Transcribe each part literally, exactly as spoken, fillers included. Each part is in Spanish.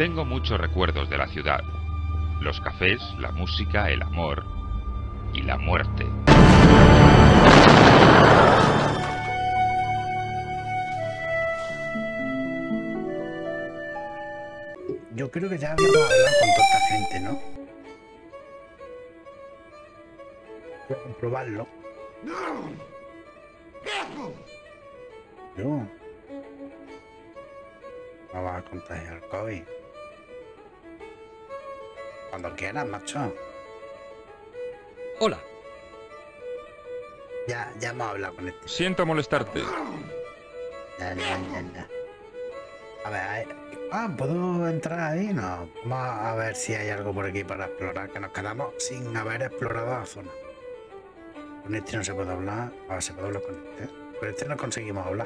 Tengo muchos recuerdos de la ciudad. Los cafés, la música, el amor y la muerte. Yo creo que ya habíamos hablado con toda esta gente, ¿no? Voy a comprobarlo. Yo. No vas a contagiar el COVID. Cuando quieras, macho. Hola. Ya, ya hemos hablado con este. Siento molestarte. Ya, ya, ya, ya. A ver, hay... ah, ¿puedo entrar ahí? No. Vamos a ver si hay algo por aquí para explorar, que nos quedamos sin haber explorado la zona. Con este no se puede hablar. A ver, se puede hablar con este. Con este no conseguimos hablar.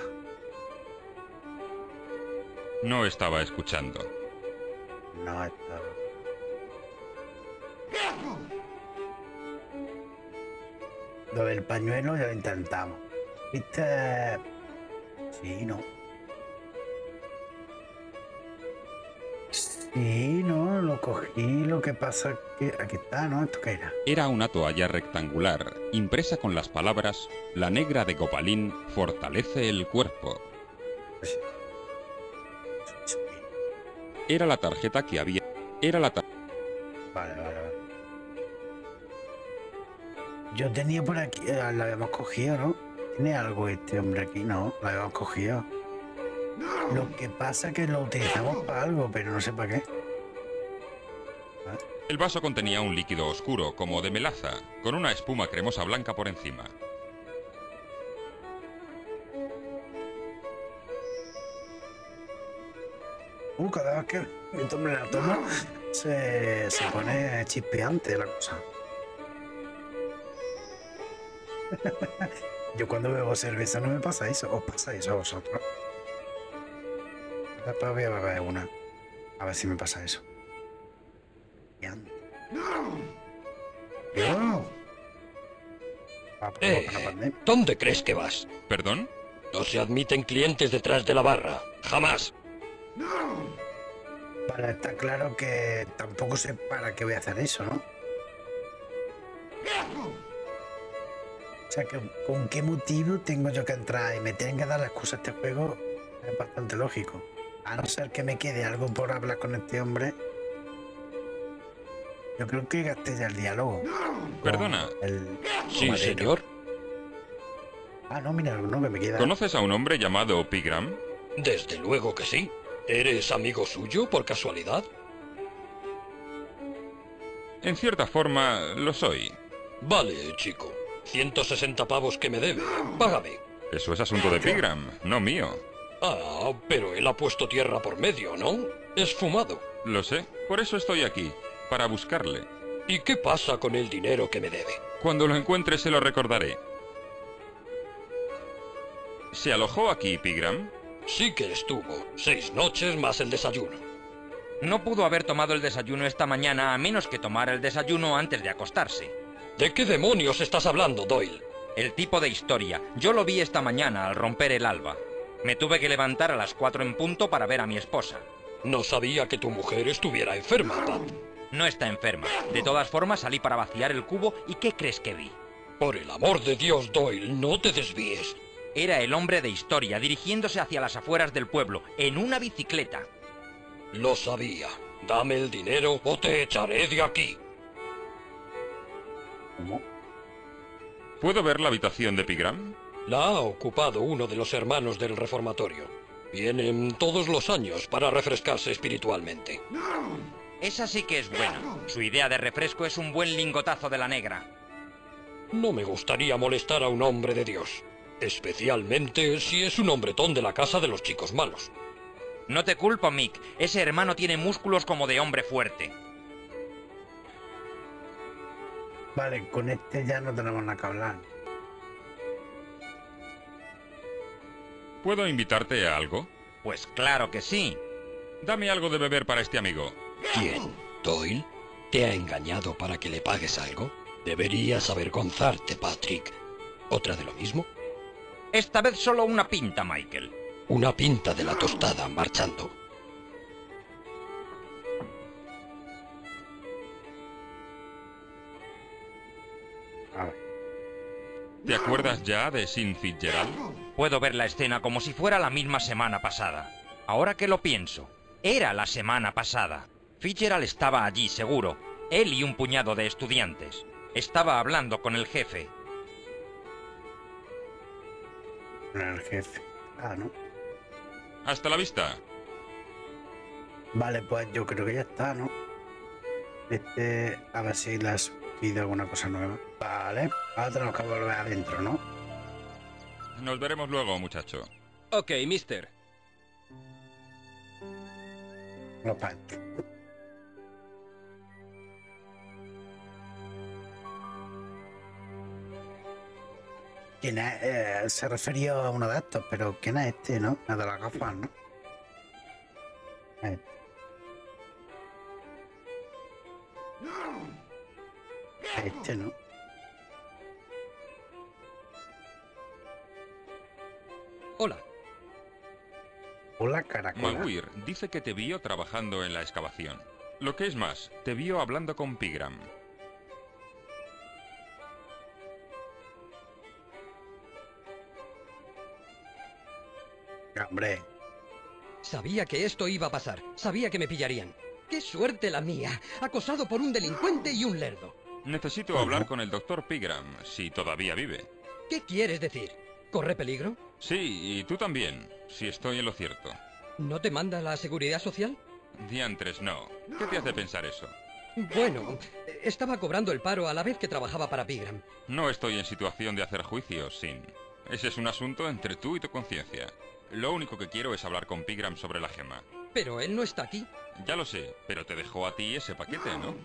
No estaba escuchando. No estaba. Lo del pañuelo ya lo intentamos. ¿Viste? Sí, no. Sí, no, lo cogí, lo que pasa es que... Aquí está, ¿no? ¿Esto qué era? Era una toalla rectangular, impresa con las palabras «La negra de Gopalín fortalece el cuerpo». Pues, sí. Era la tarjeta que había... Era la tarjeta... Vale, vale, vale. Yo tenía por aquí... Eh, la habíamos cogido, ¿no? ¿Tiene algo este hombre aquí? No, la habíamos cogido. Lo que pasa es que lo utilizamos para algo, pero no sé para qué. ¿Vale? El vaso contenía un líquido oscuro, como de melaza, con una espuma cremosa blanca por encima. Uh, cada vez que me tomo la toma, se, se pone chispeante la cosa. Yo cuando bebo cerveza no me pasa eso. ¿Os pasa eso a vosotros? Después voy a beber una. A ver si me pasa eso. ¡No! Eh, ¿dónde crees que vas? ¿Perdón? No se admiten clientes detrás de la barra. ¡Jamás! Vale, está claro que tampoco sé para qué voy a hacer eso, ¿no? O sea, que ¿con qué motivo tengo yo que entrar y me tienen que dar la excusa a este juego? Es bastante lógico. A no ser que me quede algo por hablar con este hombre. Yo creo que gasté ya el diálogo. Perdona. El Sí, comadero. señor. Ah, no, mira, no, que me queda. ¿Conoces a un hombre llamado Pigram? Desde luego que sí. ¿Eres amigo suyo por casualidad? En cierta forma, lo soy. Vale, chico. ciento sesenta pavos que me debe. Págame. Eso es asunto de Pigram, no mío. Ah, pero él ha puesto tierra por medio, ¿no? Es fumado. Lo sé, por eso estoy aquí, para buscarle. ¿Y qué pasa con el dinero que me debe? Cuando lo encuentre se lo recordaré. ¿Se alojó aquí, Pigram? Sí que estuvo. Seis noches más el desayuno. No pudo haber tomado el desayuno esta mañana a menos que tomara el desayuno antes de acostarse. ¿De qué demonios estás hablando, Doyle? El tipo de historia. Yo lo vi esta mañana al romper el alba. Me tuve que levantar a las cuatro en punto para ver a mi esposa. No sabía que tu mujer estuviera enferma, Pat. No está enferma. De todas formas salí para vaciar el cubo y ¿qué crees que vi? Por el amor de Dios, Doyle, no te desvíes. Era el hombre de historia dirigiéndose hacia las afueras del pueblo, en una bicicleta. Lo sabía. Dame el dinero o te echaré de aquí. ¿Cómo? ¿Puedo ver la habitación de Pigram? La ha ocupado uno de los hermanos del reformatorio. Vienen todos los años para refrescarse espiritualmente. Esa sí que es buena. Su idea de refresco es un buen lingotazo de la negra. No me gustaría molestar a un hombre de Dios. Especialmente si es un hombretón de la casa de los chicos malos. No te culpo, Mick. Ese hermano tiene músculos como de hombre fuerte. Vale, con este ya no tenemos nada que hablar. ¿Puedo invitarte a algo? Pues claro que sí. Dame algo de beber para este amigo. ¿Quién? ¿Doyle? ¿Te ha engañado para que le pagues algo? Deberías avergonzarte, Patrick. ¿Otra de lo mismo? Esta vez solo una pinta, Michael. Una pinta de la tostada marchando. A ver. ¿Te acuerdas ya de Sin Fitzgerald? Puedo ver la escena como si fuera la misma semana pasada. Ahora que lo pienso, era la semana pasada. Fitzgerald estaba allí, seguro. Él y un puñado de estudiantes. Estaba hablando con el jefe. Con el jefe. Ah, ¿no? Hasta la vista. Vale, pues yo creo que ya está, ¿no? Este, a ver si le has pedido alguna cosa nueva. Vale, ahora tenemos que volver adentro, ¿no? Nos veremos luego, muchacho. Ok, mister. Vamos para adentro. ¿Quién es? Eh, se refería a uno de estos, pero ¿quién es este, no? El de las gafas, ¿no? Este. Este, ¿no? Hola. Hola, caracola. Maguire dice que te vio trabajando en la excavación. Lo que es más, te vio hablando con Pigram. Hombre, Sabía que esto iba a pasar. Sabía que me pillarían. ¡Qué suerte la mía! Acosado por un delincuente y un lerdo. Necesito hablar con el doctor Pigram, si todavía vive. ¿Qué quieres decir? ¿Corre peligro? Sí, y tú también, si estoy en lo cierto. ¿No te manda la seguridad social? Diantres, no. ¿Qué te hace pensar eso? Bueno, estaba cobrando el paro a la vez que trabajaba para Pigram. No estoy en situación de hacer juicios, Sin. Ese es un asunto entre tú y tu conciencia. Lo único que quiero es hablar con Pigram sobre la gema. Pero él no está aquí. Ya lo sé, pero te dejó a ti ese paquete, ¿no?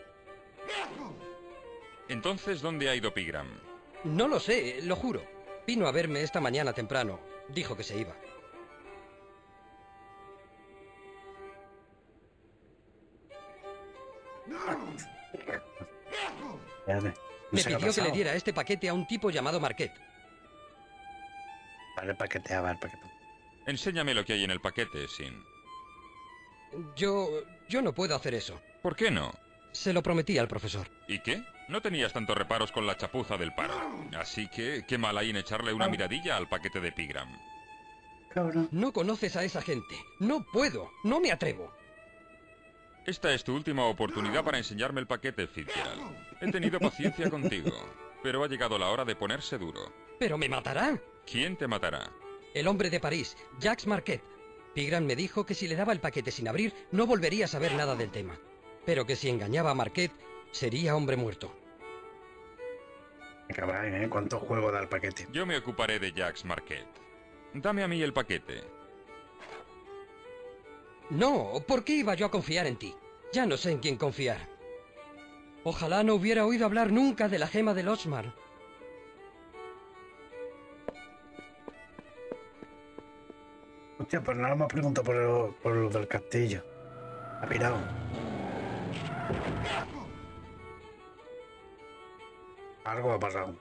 Entonces, ¿dónde ha ido Pigram? No lo sé, lo juro. Vino a verme esta mañana temprano. Dijo que se iba. espérate. No Me sé qué ha pidió que le pasado. diera este paquete a un tipo llamado Marquette. Vale, paquete, a ver, paquete. Enséñame lo que hay en el paquete, Sin. Yo... yo no puedo hacer eso. ¿Por qué no? Se lo prometí al profesor. ¿Y qué? No tenías tantos reparos con la chapuza del paro. Así que, ¿qué mal hay en echarle una miradilla al paquete de Pigram? Cabrón. No conoces a esa gente. No puedo. No me atrevo. Esta es tu última oportunidad para enseñarme el paquete, Fitzgerald. He tenido paciencia contigo, pero ha llegado la hora de ponerse duro. Pero me matará. ¿Quién te matará? El hombre de París, Jacques Marquette. Pigram me dijo que si le daba el paquete sin abrir, no volvería a saber nada del tema. Pero que si engañaba a Marquette, sería hombre muerto. Cabrón, ¿eh? ¿Cuánto juego da el paquete? Yo me ocuparé de Jacques Marquette. Dame a mí el paquete. No, ¿por qué iba yo a confiar en ti? Ya no sé en quién confiar. Ojalá no hubiera oído hablar nunca de la gema del Osmar. Hostia, pues nada más pregunto por lo, por lo del castillo. Ha pirado. Algo ha pasado.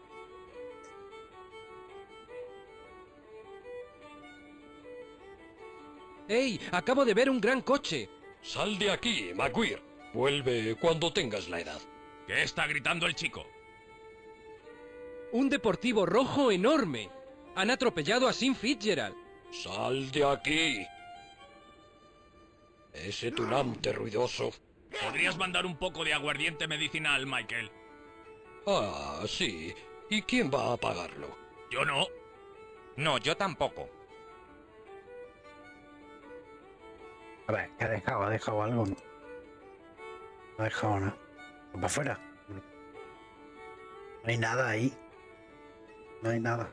¡Ey! Acabo de ver un gran coche. Sal de aquí, Maguire. Vuelve cuando tengas la edad. ¿Qué está gritando el chico? Un deportivo rojo enorme. Han atropellado a Sin Fitzgerald. Sal de aquí. Ese tunante ruidoso. ¿Podrías mandar un poco de aguardiente medicinal, Michael? Ah, sí. ¿Y quién va a pagarlo? Yo no. No, yo tampoco. A ver, ¿qué ha dejado? ¿Ha dejado algo? No, no ha dejado nada. ¿Para afuera? No hay nada ahí. No hay nada.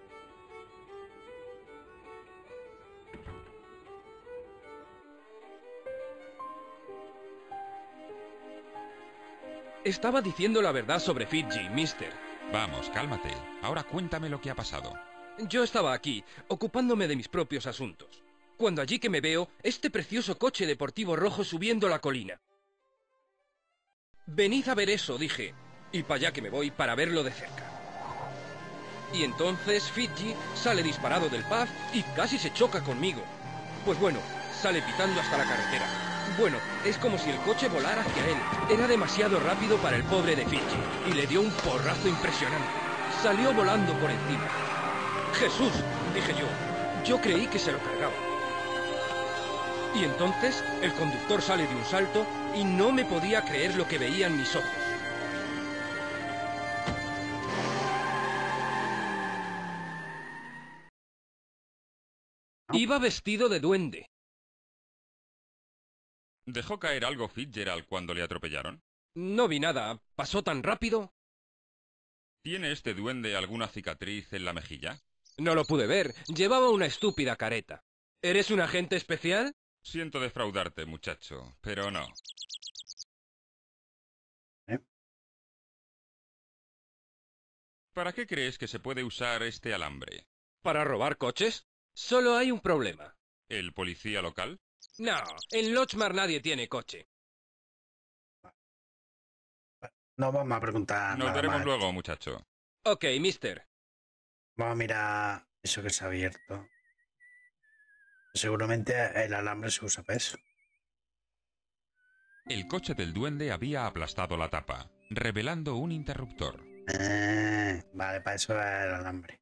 Estaba diciendo la verdad sobre Fiji, mister. Vamos, cálmate. Ahora cuéntame lo que ha pasado. Yo estaba aquí, ocupándome de mis propios asuntos, cuando allí que me veo este precioso coche deportivo rojo subiendo la colina. Venid a ver eso, dije, y para allá que me voy para verlo de cerca. Y entonces Fiji sale disparado del pub y casi se choca conmigo. Pues bueno, sale pitando hasta la carretera. Bueno, es como si el coche volara hacia él. Era demasiado rápido para el pobre de Fitch y le dio un porrazo impresionante. Salió volando por encima. ¡Jesús!, dije yo. Yo creí que se lo cargaba. Y entonces el conductor sale de un salto y no me podía creer lo que veía en mis ojos. Iba vestido de duende. ¿Dejó caer algo Fitzgerald cuando le atropellaron? No vi nada. Pasó tan rápido. ¿Tiene este duende alguna cicatriz en la mejilla? No lo pude ver. Llevaba una estúpida careta. ¿Eres un agente especial? Siento defraudarte, muchacho, pero no. ¿Eh? ¿Para qué crees que se puede usar este alambre? ¿Para robar coches? Solo hay un problema. ¿El policía local? No, en Lochmar nadie tiene coche. No vamos a preguntar Nos nada veremos más. luego, muchacho. Ok, mister. Vamos a mirar eso que se ha abierto. Seguramente el alambre se usa para eso. El coche del duende había aplastado la tapa, revelando un interruptor. Eh, vale, para eso es el alambre.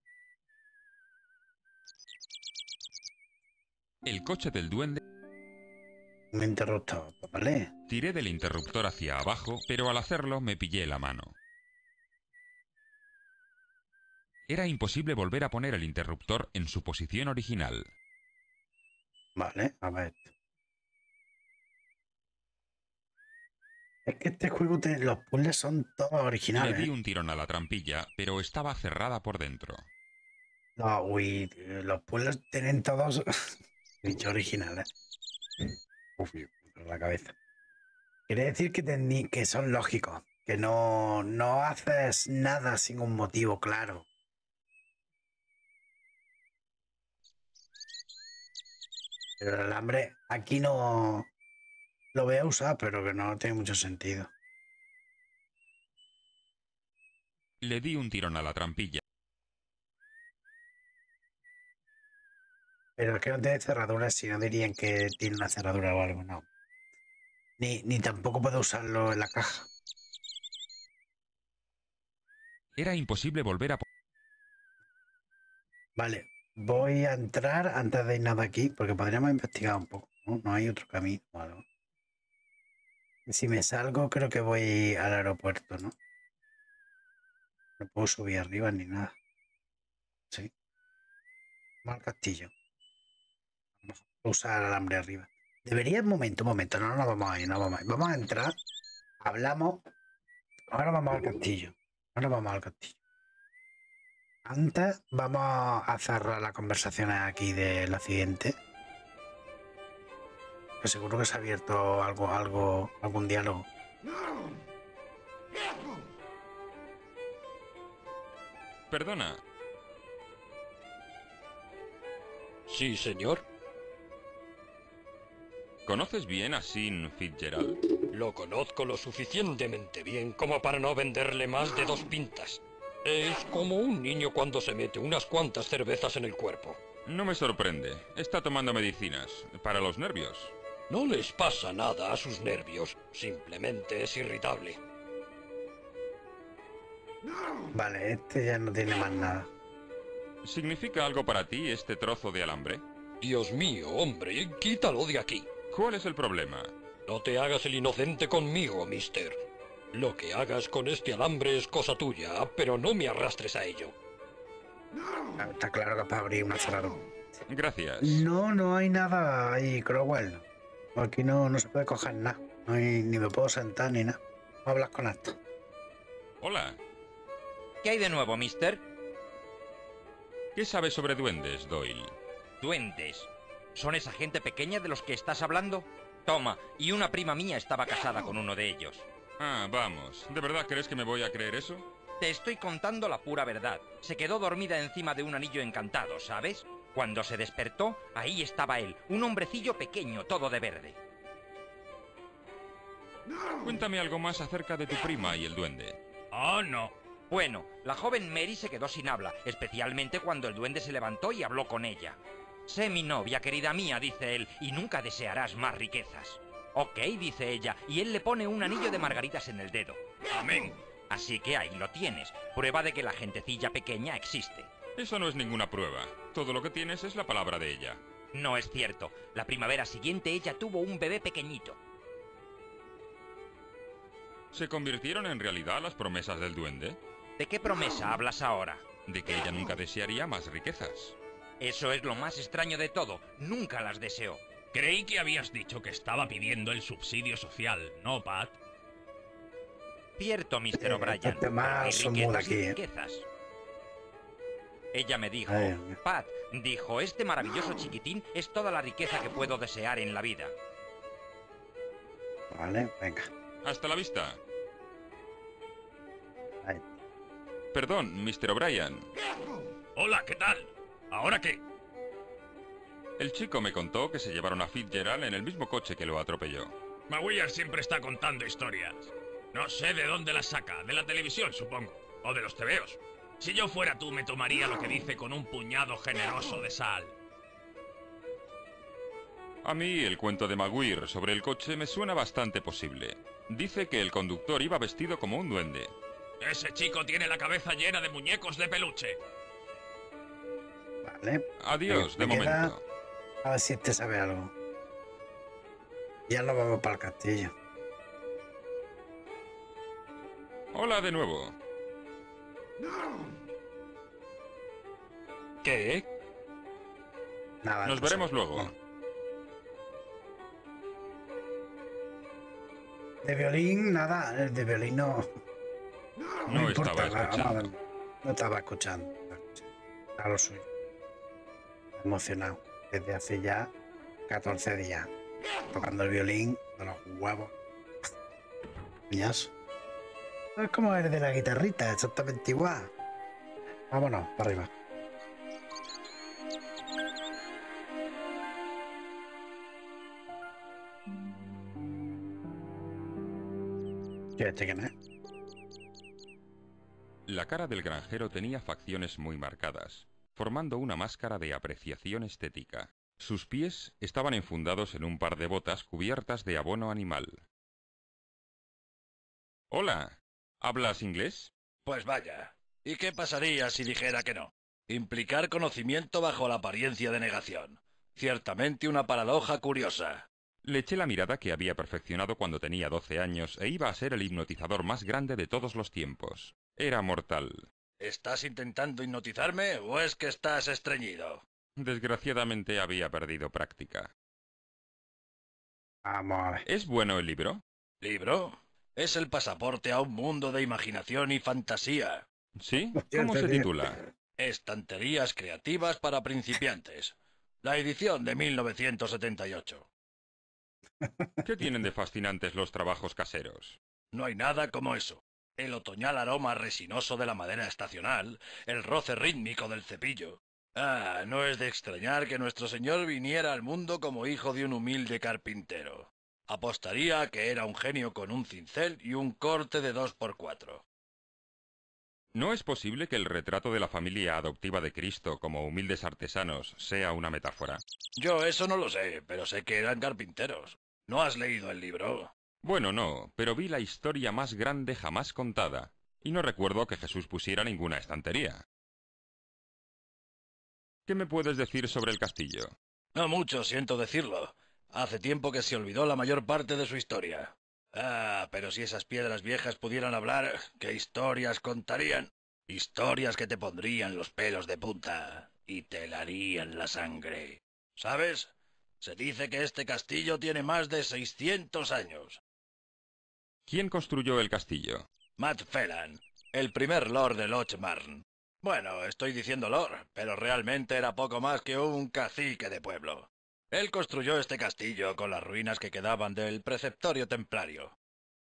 El coche del duende... Un interruptor, ¿vale? Tiré del interruptor hacia abajo, pero al hacerlo me pillé la mano. Era imposible volver a poner el interruptor en su posición original. Vale, a ver. Es que este juego, te, los puzzles son todos Le originales. di un tirón a la trampilla, pero estaba cerrada por dentro. No, uy, los puzzles tienen todos dicho originales. Uf, la cabeza. Quiere decir que, tení, que son lógicos, que no, no haces nada sin un motivo claro. Pero el alambre aquí no lo voy a usar, pero que no tiene mucho sentido. Le di un tirón a la trampilla. Pero es que no tiene cerradura, si no dirían que tiene una cerradura o algo, no. Ni, ni tampoco puedo usarlo en la caja. Era imposible volver a... Vale, voy a entrar antes de ir nada aquí, porque podríamos investigar un poco, ¿no? No hay otro camino o algo. Si me salgo, creo que voy al aeropuerto, ¿no? No puedo subir arriba ni nada. Sí. Vamos al castillo. Vamos a usar alambre arriba. Debería, un momento, un momento, no, no vamos a ir, no vamos a ir. Vamos a entrar, hablamos. Ahora vamos al castillo. Ahora vamos al castillo. Antes vamos a cerrar las conversaciones aquí del accidente. Que seguro que se ha abierto algo, algo, algún diálogo. Perdona, Sí, señor. ¿conoces bien a Sin Fitzgerald? Lo conozco lo suficientemente bien como para no venderle más de dos pintas. Es como un niño cuando se mete unas cuantas cervezas en el cuerpo. No me sorprende. Está tomando medicinas. Para los nervios. No les pasa nada a sus nervios. Simplemente es irritable. Vale, este ya no tiene más nada. ¿Significa algo para ti este trozo de alambre? Dios mío, hombre, quítalo de aquí. ¿Cuál es el problema? No te hagas el inocente conmigo, mister. Lo que hagas con este alambre es cosa tuya, pero no me arrastres a ello. Está claro que es para abrir una cerradura. Gracias. No, no hay nada ahí, Crowell. Aquí no, no se puede coger nada. No hay, ni me puedo sentar ni nada. Vamos a hablar con esto. Hola. ¿Qué hay de nuevo, mister? ¿Qué sabes sobre duendes, Doyle? Duendes. ¿Son esa gente pequeña de los que estás hablando? Toma, y una prima mía estaba casada con uno de ellos. Ah, vamos. ¿De verdad crees que me voy a creer eso? Te estoy contando la pura verdad. Se quedó dormida encima de un anillo encantado, ¿sabes? Cuando se despertó, ahí estaba él, un hombrecillo pequeño, todo de verde. Cuéntame algo más acerca de tu prima y el duende. Oh, no. Bueno, la joven Mary se quedó sin habla, especialmente cuando el duende se levantó y habló con ella. Sé mi novia, querida mía, dice él, y nunca desearás más riquezas. Ok, dice ella, y él le pone un anillo de margaritas en el dedo. Amén. Así que ahí lo tienes, prueba de que la gentecilla pequeña existe. Eso no es ninguna prueba. Todo lo que tienes es la palabra de ella. No es cierto, la primavera siguiente ella tuvo un bebé pequeñito. ¿Se convirtieron en realidad las promesas del duende? ¿De qué promesa hablas ahora? De que ella nunca desearía más riquezas. Eso es lo más extraño de todo, nunca las deseó. Creí que habías dicho que estaba pidiendo el subsidio social, ¿no, Pat? Cierto, mister Eh, O'Brien, este pero hay más son muy riquezas y aquí, ¿eh? riquezas. Ella me dijo, Ay, Pat, dijo, este maravilloso chiquitín es toda la riqueza que puedo desear en la vida. Vale, venga. Hasta la vista. Ahí. Perdón, mister O'Brien. Hola, ¿qué tal? ¿Ahora qué? El chico me contó que se llevaron a Fitzgerald en el mismo coche que lo atropelló. Maguire siempre está contando historias. No sé de dónde las saca, de la televisión, supongo. O de los tebeos. Si yo fuera tú, me tomaría lo que dice con un puñado generoso de sal. A mí el cuento de Maguire sobre el coche me suena bastante posible. Dice que el conductor iba vestido como un duende. Ese chico tiene la cabeza llena de muñecos de peluche. Vale. Adiós, de Me queda- momento. A ver si este sabe algo. Ya nos vamos para el castillo. Hola de nuevo. ¿Qué? Nada. Nos no veremos sabe. luego. Bueno. De violín, nada. El de violín no. No importa, estaba va- escuchando. vamos a ver. No estaba escuchando. A lo suyo. Emocionado. Desde hace ya catorce días. Tocando el violín de los huevos. Coñazo. Es como el de la guitarrita, exactamente igual. Vámonos, para arriba. ¿Y este quién es? La cara del granjero tenía facciones muy marcadas, formando una máscara de apreciación estética. Sus pies estaban enfundados en un par de botas cubiertas de abono animal. Hola, ¿hablas inglés? Pues vaya. ¿Y qué pasaría si dijera que no? Implicar conocimiento bajo la apariencia de negación. Ciertamente una paradoja curiosa. Le eché la mirada que había perfeccionado cuando tenía doce años e iba a ser el hipnotizador más grande de todos los tiempos. Era mortal. ¿Estás intentando hipnotizarme o es que estás estreñido? Desgraciadamente había perdido práctica. Vamos a ver. ¿Es bueno el libro? ¿Libro? Es el pasaporte a un mundo de imaginación y fantasía. ¿Sí? ¿Cómo se titula? Estanterías creativas para principiantes. La edición de mil novecientos setenta y ocho. ¿Qué tienen de fascinantes los trabajos caseros? No hay nada como eso. El otoñal aroma resinoso de la madera estacional, el roce rítmico del cepillo. Ah, no es de extrañar que nuestro señor viniera al mundo como hijo de un humilde carpintero. Apostaría a que era un genio con un cincel y un corte de dos por cuatro. ¿No es posible que el retrato de la familia adoptiva de Cristo como humildes artesanos sea una metáfora? Yo eso no lo sé, pero sé que eran carpinteros. ¿No has leído el libro? Bueno, no, pero vi la historia más grande jamás contada, y no recuerdo que Jesús pusiera ninguna estantería. ¿Qué me puedes decir sobre el castillo? No mucho, siento decirlo. Hace tiempo que se olvidó la mayor parte de su historia. Ah, pero si esas piedras viejas pudieran hablar, ¿qué historias contarían? Historias que te pondrían los pelos de punta y te helarían la sangre. ¿Sabes? Se dice que este castillo tiene más de seiscientos años. ¿Quién construyó el castillo? Matt Phelan, el primer lord de Lochmarn. Bueno, estoy diciendo lord, pero realmente era poco más que un cacique de pueblo. Él construyó este castillo con las ruinas que quedaban del preceptorio templario.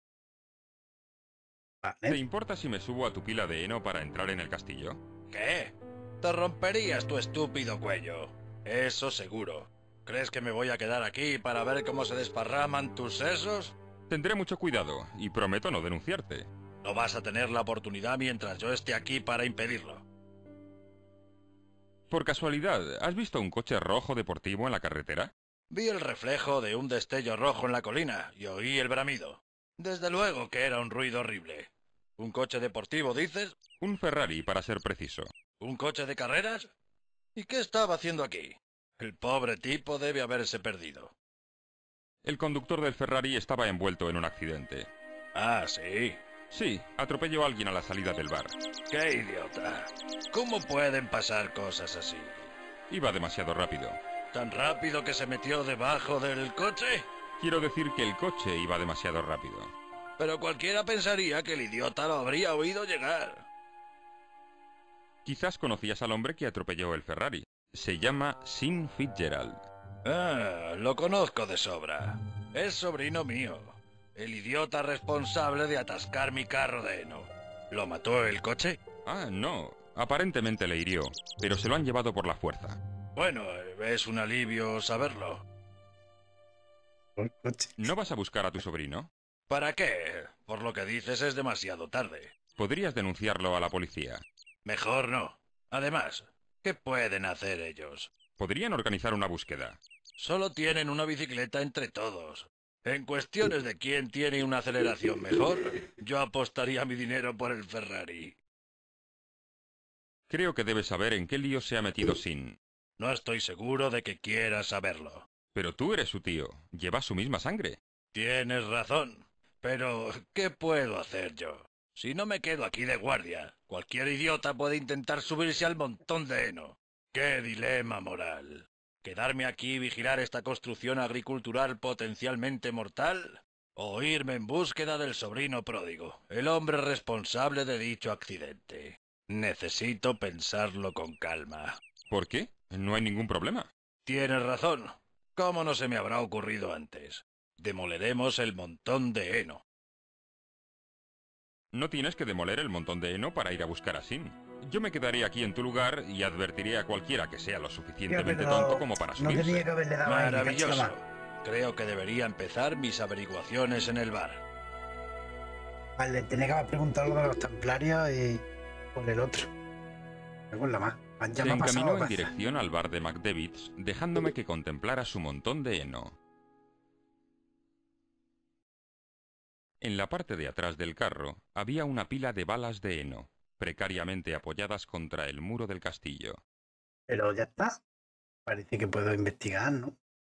¿Te Vale. importa si me subo a tu pila de heno para entrar en el castillo? ¿Qué? Te romperías tu estúpido cuello. Eso seguro. ¿Crees que me voy a quedar aquí para ver cómo se desparraman tus sesos? Tendré mucho cuidado, y prometo no denunciarte. No vas a tener la oportunidad mientras yo esté aquí para impedirlo. Por casualidad, ¿has visto un coche rojo deportivo en la carretera? Vi el reflejo de un destello rojo en la colina y oí el bramido. Desde luego que era un ruido horrible. ¿Un coche deportivo, dices? Un Ferrari, para ser preciso. ¿Un coche de carreras? ¿Y qué estaba haciendo aquí? El pobre tipo debe haberse perdido. El conductor del Ferrari estaba envuelto en un accidente. Ah, ¿sí? Sí, atropelló a alguien a la salida del bar. ¡Qué idiota! ¿Cómo pueden pasar cosas así? Iba demasiado rápido. ¿Tan rápido que se metió debajo del coche? Quiero decir que el coche iba demasiado rápido. Pero cualquiera pensaría que el idiota lo habría oído llegar. Quizás conocías al hombre que atropelló el Ferrari. Se llama Sin Fitzgerald. Ah, lo conozco de sobra. Es sobrino mío. El idiota responsable de atascar mi carro de heno. ¿Lo mató el coche? Ah, no. Aparentemente le hirió, pero se lo han llevado por la fuerza. Bueno, es un alivio saberlo. ¿No vas a buscar a tu sobrino? ¿Para qué? Por lo que dices es demasiado tarde. Podrías denunciarlo a la policía. Mejor no. Además, ¿qué pueden hacer ellos? Podrían organizar una búsqueda. Solo tienen una bicicleta entre todos. En cuestiones de quién tiene una aceleración mejor, yo apostaría mi dinero por el Ferrari. Creo que debes saber en qué lío se ha metido Sin. No estoy seguro de que quieras saberlo. Pero tú eres su tío. Llevas su misma sangre. Tienes razón. Pero, ¿qué puedo hacer yo? Si no me quedo aquí de guardia, cualquier idiota puede intentar subirse al montón de heno. ¡Qué dilema moral! ¿Quedarme aquí y vigilar esta construcción agricultural potencialmente mortal? ¿O irme en búsqueda del sobrino pródigo, el hombre responsable de dicho accidente? Necesito pensarlo con calma. ¿Por qué? No hay ningún problema. Tienes razón. ¿Cómo no se me habrá ocurrido antes? Demoleremos el montón de heno. No tienes que demoler el montón de heno para ir a buscar a Sin. Yo me quedaré aquí en tu lugar y advertiré a cualquiera que sea lo suficientemente Tío, tonto como para no tenía subirse. que haberle dado ahí, me cacho Maravilloso. la mano. Creo que debería empezar mis averiguaciones en el bar. Vale, tenía que haber preguntado lo de los templarios y por el otro. Me acuerdo más. Ya Se me ha pasado encaminó en veces. dirección al bar de McDavid's, dejándome que contemplara su montón de heno. En la parte de atrás del carro había una pila de balas de heno, precariamente apoyadas contra el muro del castillo. Pero ya está. Parece que puedo investigar, ¿no?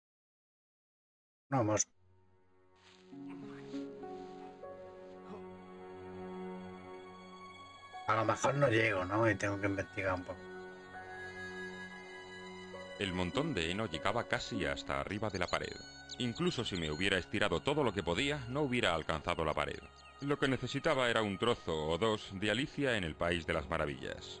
Vamos. A lo mejor no llego, ¿no? Y tengo que investigar un poco. El montón de heno llegaba casi hasta arriba de la pared. Incluso si me hubiera estirado todo lo que podía, no hubiera alcanzado la pared. Lo que necesitaba era un trozo o dos de Alicia en el País de las Maravillas.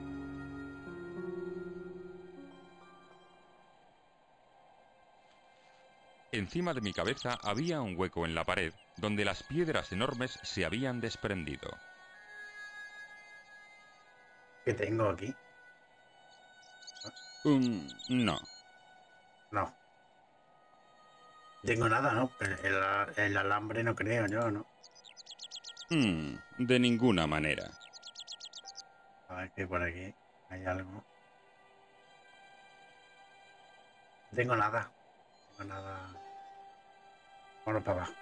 Encima de mi cabeza había un hueco en la pared, donde las piedras enormes se habían desprendido. ¿Qué tengo aquí? Um, no. No. Tengo nada, ¿no? Pero el, el alambre no creo yo, ¿no? Mm, de ninguna manera. A ver que por aquí hay algo. No tengo nada. No tengo nada. Bueno, para abajo.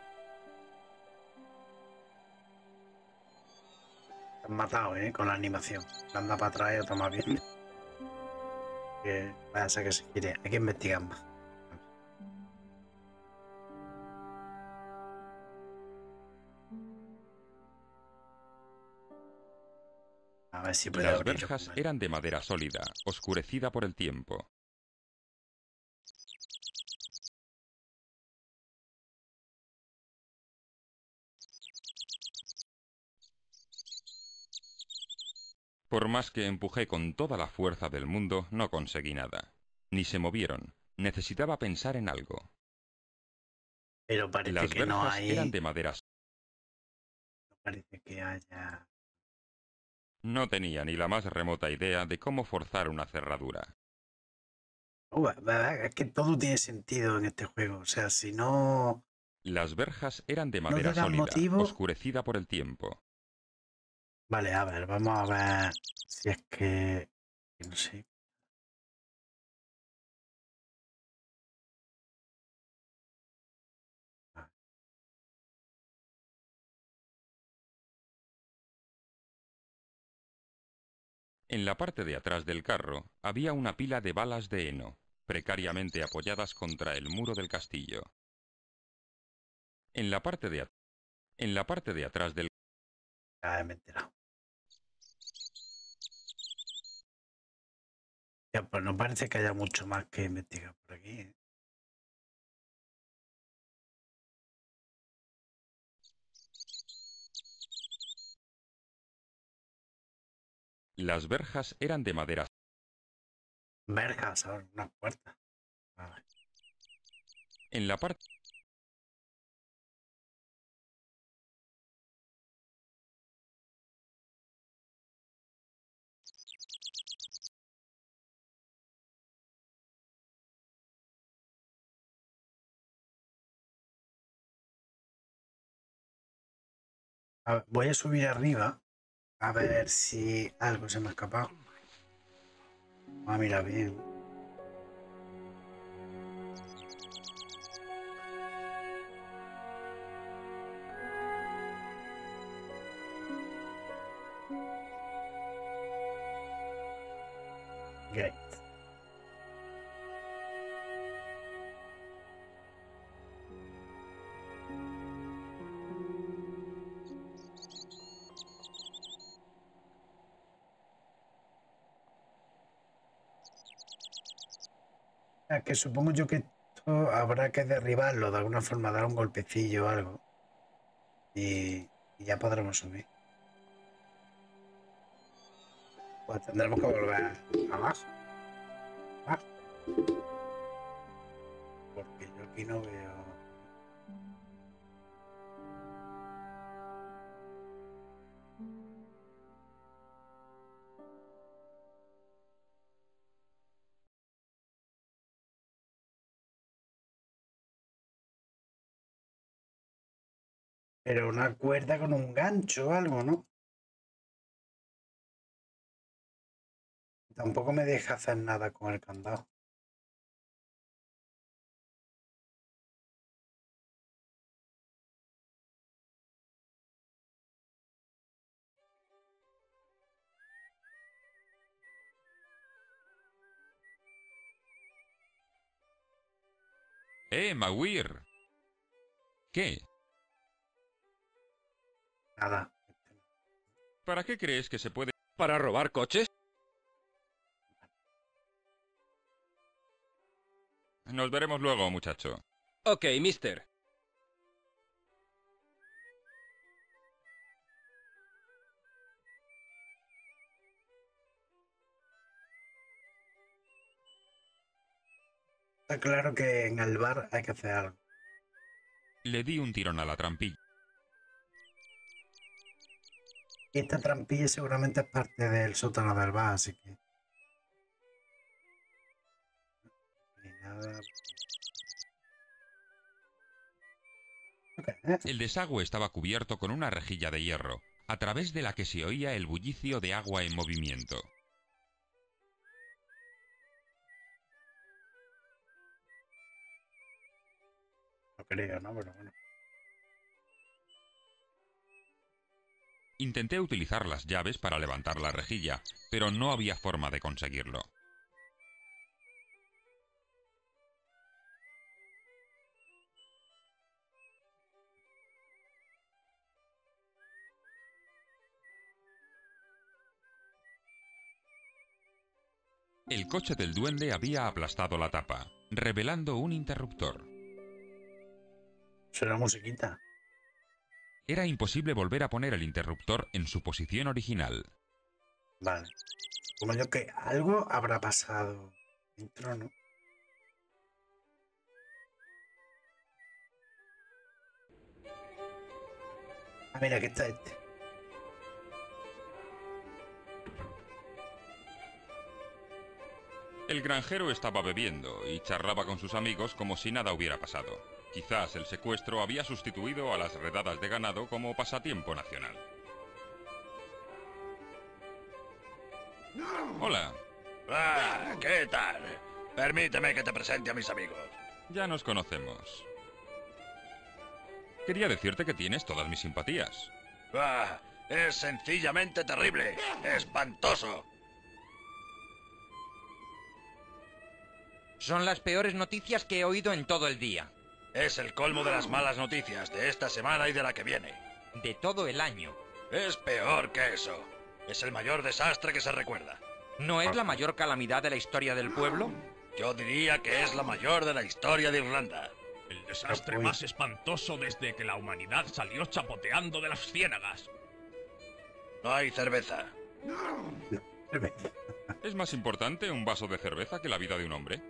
Te han matado, ¿eh? Con la animación. Anda para atrás y otro más bien. Que vaya a ser que se quiere. Hay que investigar más. A ver si puedo Las abrirlo. verjas eran de madera sólida, oscurecida por el tiempo. Por más que empujé con toda la fuerza del mundo, no conseguí nada. Ni se movieron. Necesitaba pensar en algo. Pero parece Las que no verjas hay. eran de madera. No parece que haya. No tenía ni la más remota idea de cómo forzar una cerradura. Uh, ¿verdad? Es que todo tiene sentido en este juego. O sea, si no. Las verjas eran de No madera te dan sólida, motivo. oscurecida por el tiempo. Vale, a ver, vamos a ver si es que. No sé. En la parte de atrás del carro había una pila de balas de heno, precariamente apoyadas contra el muro del castillo. En la parte de, en la parte de atrás del... Ah, me he enterado. Ya, pues no parece que haya mucho más que investigar por aquí, ¿eh? Las verjas eran de madera. Verjas, ahora, una puerta. Vale. En la parte... A ver, voy a subir arriba a ver si algo se me ha escapado. Ah, mira bien. Great. Es que supongo yo que esto habrá que derribarlo de alguna forma, dar un golpecillo o algo. Y, y ya podremos subir. Pues tendremos que volver abajo. abajo. Porque yo aquí no veo... Pero una cuerda con un gancho o algo, ¿no? Tampoco me deja hacer nada con el candado. ¡Eh, Maguire! ¿Qué? Nada. ¿Para qué crees que se puede...? ¿Para robar coches? Nos veremos luego, muchacho. Ok, mister. Está claro que en el bar hay que hacer algo. Le di un tirón a la trampilla. Y esta trampilla seguramente es parte del sótano del bar, así que... Ni nada... Okay, ¿eh? El desagüe estaba cubierto con una rejilla de hierro, a través de la que se oía el bullicio de agua en movimiento. No creo, ¿no? Pero bueno. Intenté utilizar las llaves para levantar la rejilla, pero no había forma de conseguirlo. El coche del duende había aplastado la tapa, revelando un interruptor. Será musiquita. Era imposible volver a poner el interruptor en su posición original. Vale. Como yo que algo habrá pasado dentro, ¿no? Ah, mira, aquí está este. El granjero estaba bebiendo y charlaba con sus amigos como si nada hubiera pasado. Quizás el secuestro había sustituido a las redadas de ganado como pasatiempo nacional. Hola. Ah, ¿qué tal? Permíteme que te presente a mis amigos. Ya nos conocemos. Quería decirte que tienes todas mis simpatías. Ah, es sencillamente terrible. Espantoso. Son las peores noticias que he oído en todo el día. Es el colmo de las malas noticias de esta semana y de la que viene. De todo el año. Es peor que eso. Es el mayor desastre que se recuerda. ¿No es la mayor calamidad de la historia del pueblo? Yo diría que es la mayor de la historia de Irlanda. El desastre más espantoso desde que la humanidad salió chapoteando de las ciénagas. No hay cerveza. ¿Es más importante un vaso de cerveza que la vida de un hombre?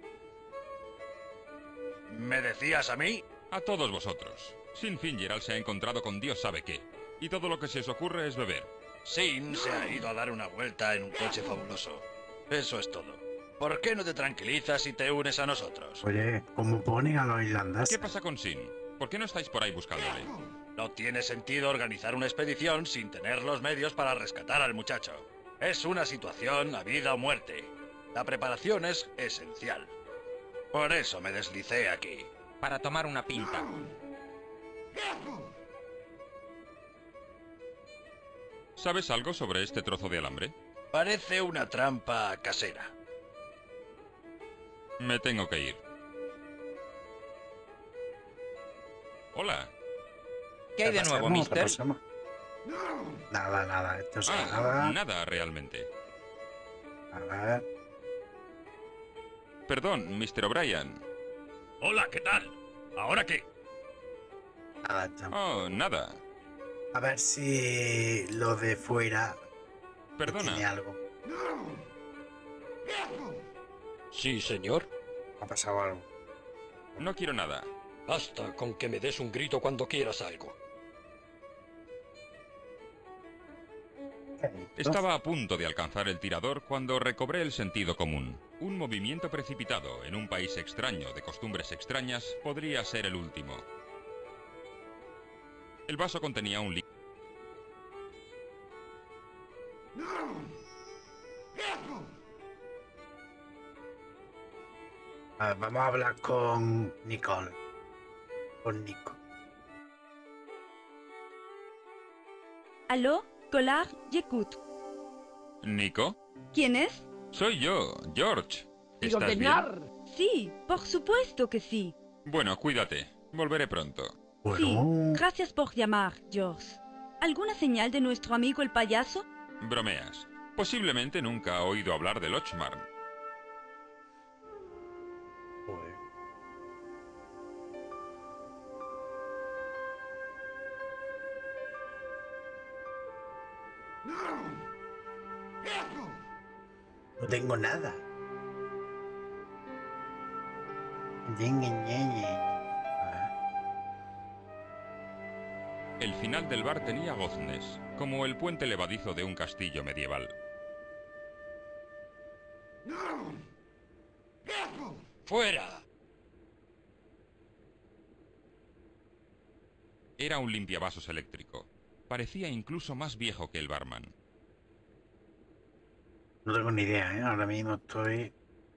¿Me decías a mí? A todos vosotros. Sin Fitzgerald se ha encontrado con Dios sabe qué. Y todo lo que se os ocurre es beber. Sin se ha ido a dar una vuelta en un coche fabuloso. Eso es todo. ¿Por qué no te tranquilizas y te unes a nosotros? Oye, ¿cómo ponen a los irlandeses? ¿Qué pasa con Sin? ¿Por qué no estáis por ahí buscándole? No tiene sentido organizar una expedición sin tener los medios para rescatar al muchacho. Es una situación a vida o muerte. La preparación es esencial. Por eso me deslicé aquí. Para tomar una pinta. ¿Sabes algo sobre este trozo de alambre? Parece una trampa casera. Me tengo que ir. Hola. ¿Qué hay de nuevo, Repasemos, mister? repasemos. Nada, nada, esto es Ah, nada. nada realmente. A ver. Perdón, mister O'Brien. Hola, ¿qué tal? ¿Ahora qué? Nada, chamo. Oh, nada. A ver si lo de fuera tiene Perdona. algo. Sí, señor. Ha pasado algo. No quiero nada. Basta con que me des un grito cuando quieras algo. Estaba a punto de alcanzar el tirador cuando recobré el sentido común. Un movimiento precipitado en un país extraño de costumbres extrañas podría ser el último. El vaso contenía un líquido. A ver, vamos a hablar con Nicole. Con Nico. Allô, Collard, j'écoute. ¿Nico? ¿Quién es? Soy yo, George. ¿Estás bien? Sí, por supuesto que sí. Bueno, cuídate. Volveré pronto. Sí, Bueno, gracias por llamar, George. ¿Alguna señal de nuestro amigo el payaso? Bromeas. Posiblemente nunca ha oído hablar de Lochmarn. joder. No tengo nada. Ñe, Ñe, Ñe. A ver. El final del bar tenía goznes, como el puente levadizo de un castillo medieval. ¡Fuera! Era un limpiavasos eléctrico. Parecía incluso más viejo que el barman. No tengo ni idea, ¿eh? Ahora mismo estoy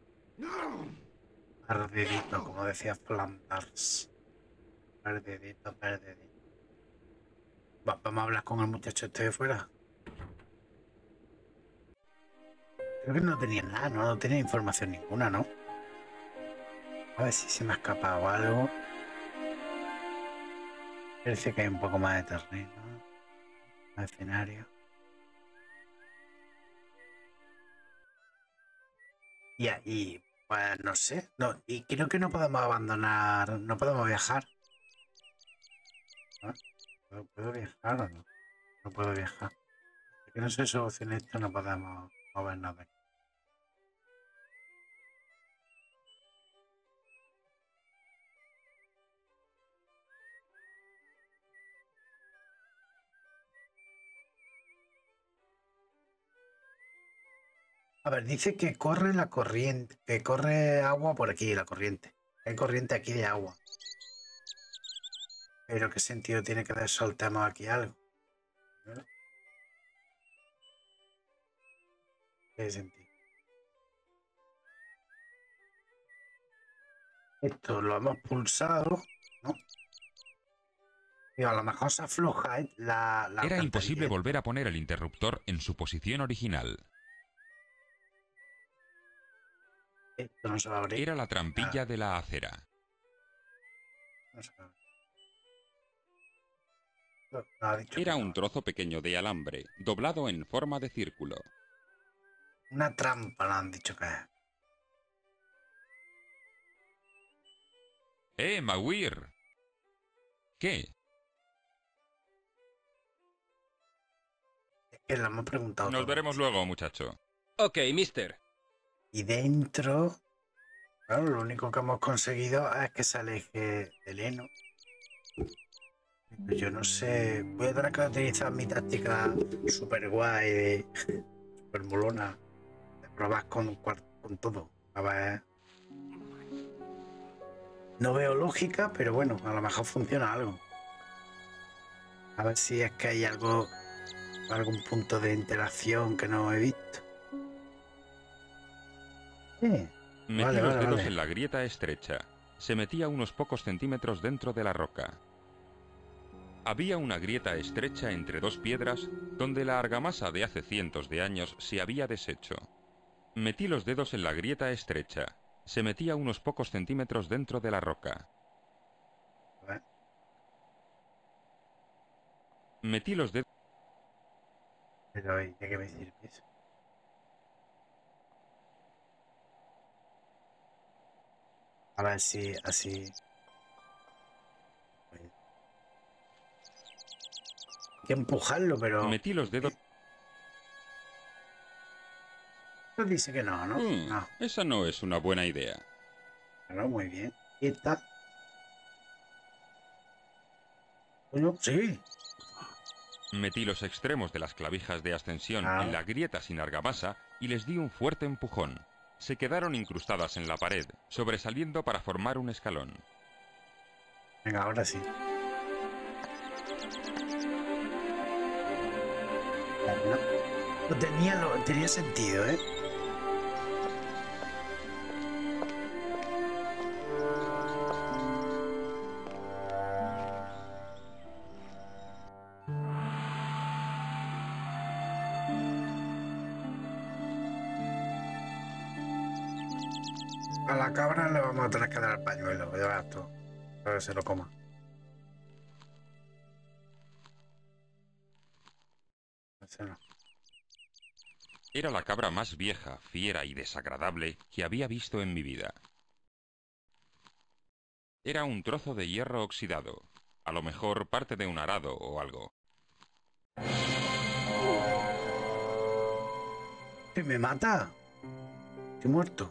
perdidito, como decía Flanders. Perdidito, perdidito. Va- vamos a hablar con el muchacho este de fuera. Creo que no tenía nada, no, no tenía información ninguna, ¿no? A ver si se me ha escapado algo. Parece que hay un poco más de terreno. Más escenario. Y ahí, pues no sé. No, y creo que no podemos abandonar, no podemos viajar. ¿Ah? ¿Puedo, puedo viajar o no? No puedo viajar. Hasta que no se solucione esto, no podemos movernos de aquí. A ver, dice que corre la corriente, que corre agua por aquí, la corriente. Hay corriente aquí de agua. Pero ¿qué sentido tiene que soltemos aquí algo? ¿No? ¿Qué sentido? Esto lo hemos pulsado, ¿no? Y a lo mejor se afloja ¿eh? la, la Era imposible alcantarilla. volver a poner el interruptor en su posición original. Esto no se va a abrir. Era la trampilla Ah. de la acera. No se va a abrir. No, no ha dicho Era que no. un trozo pequeño de alambre, doblado en forma de círculo. Una trampa, no han dicho que es. ¡Eh, Maguire! ¿Qué? Es que lo hemos preguntado Nos todo. veremos luego, muchacho. Ok, mister. Y dentro, claro, lo único que hemos conseguido es que se aleje el heno. Yo no sé, voy a tener que utilizar mi táctica super guay, de super molona, de probar con, cuar- con todo. A ver. No veo lógica, pero bueno, a lo mejor funciona algo. A ver si es que hay algo, algún punto de interacción que no he visto. Sí. Metí Vale, los vale, dedos vale. en la grieta estrecha. Se metía unos pocos centímetros dentro de la roca. Había una grieta estrecha entre dos piedras donde la argamasa de hace cientos de años se había deshecho. Metí los dedos en la grieta estrecha. Se metía unos pocos centímetros dentro de la roca. A ver. Metí los dedos... Pero ¿de qué me sirve eso? A ver si así. Hay que empujarlo, pero. Metí los dedos... Esto dice que no, ¿no? Mm, No, esa no es una buena idea. no, muy bien. Y está. Bueno, sí. Metí los extremos de las clavijas de ascensión Ah. en la grieta sin argamasa y les di un fuerte empujón. Se quedaron incrustadas en la pared, sobresaliendo para formar un escalón. Venga, ahora sí. No, no tenía, lo- tenía sentido, ¿eh? A la cabra le vamos a tener que dar el pañuelo, ya verás tú, para que se lo coma. Ese no. Era la cabra más vieja, fiera y desagradable que había visto en mi vida. Era un trozo de hierro oxidado, a lo mejor parte de un arado o algo. ¿Qué me mata? Estoy muerto.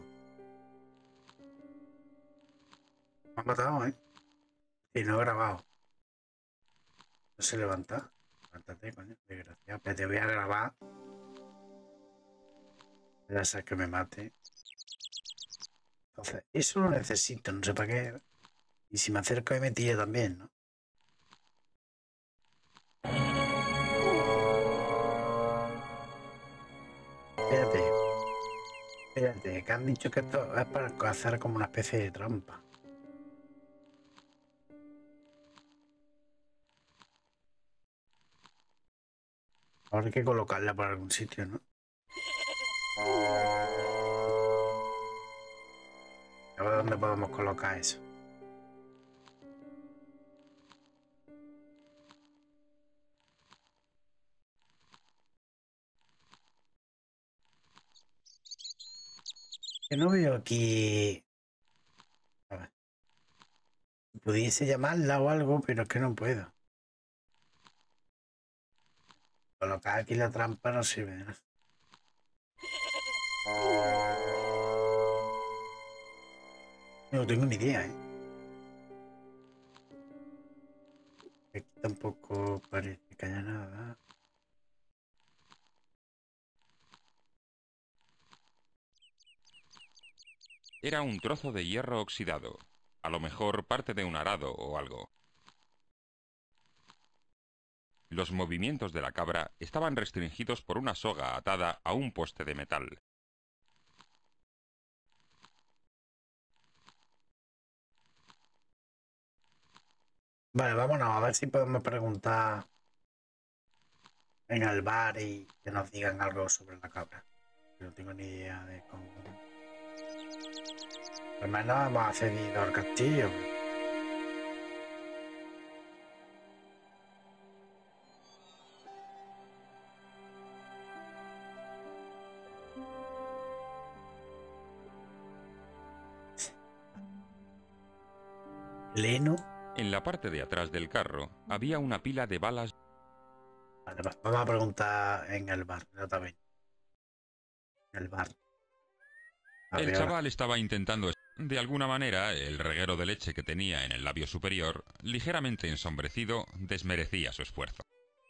Me ha matado, ¿eh? Y no he grabado. No se levanta. Levántate, coño. Desgraciado. Pero te voy a grabar. Ya sabes que me mate. Entonces, eso lo necesito. No sé para qué. Y si me acerco y me tire también, ¿no? Espérate. Espérate, que han dicho que esto es para hacer como una especie de trampa. Ahora hay que colocarla por algún sitio, ¿no? A ver dónde podemos colocar eso. Que no veo aquí. A ver. Pudiese llamarla o algo, pero es que no puedo. Colocar aquí la trampa no sirve de nada. No tengo ni idea, ¿eh? Aquí tampoco parece que haya nada. Era un trozo de hierro oxidado, a lo mejor parte de un arado o algo. Los movimientos de la cabra estaban restringidos por una soga atada a un poste de metal. Vale, vámonos a ver si podemos preguntar en el bar y que nos digan algo sobre la cabra. No tengo ni idea de cómo. Al menos hemos accedido al castillo. Leno. En la parte de atrás del carro había una pila de balas. Vale, va- vamos a preguntar en el bar, yo también. En el bar. El Arriba. chaval estaba intentando... De alguna manera, el reguero de leche que tenía en el labio superior, ligeramente ensombrecido, desmerecía su esfuerzo.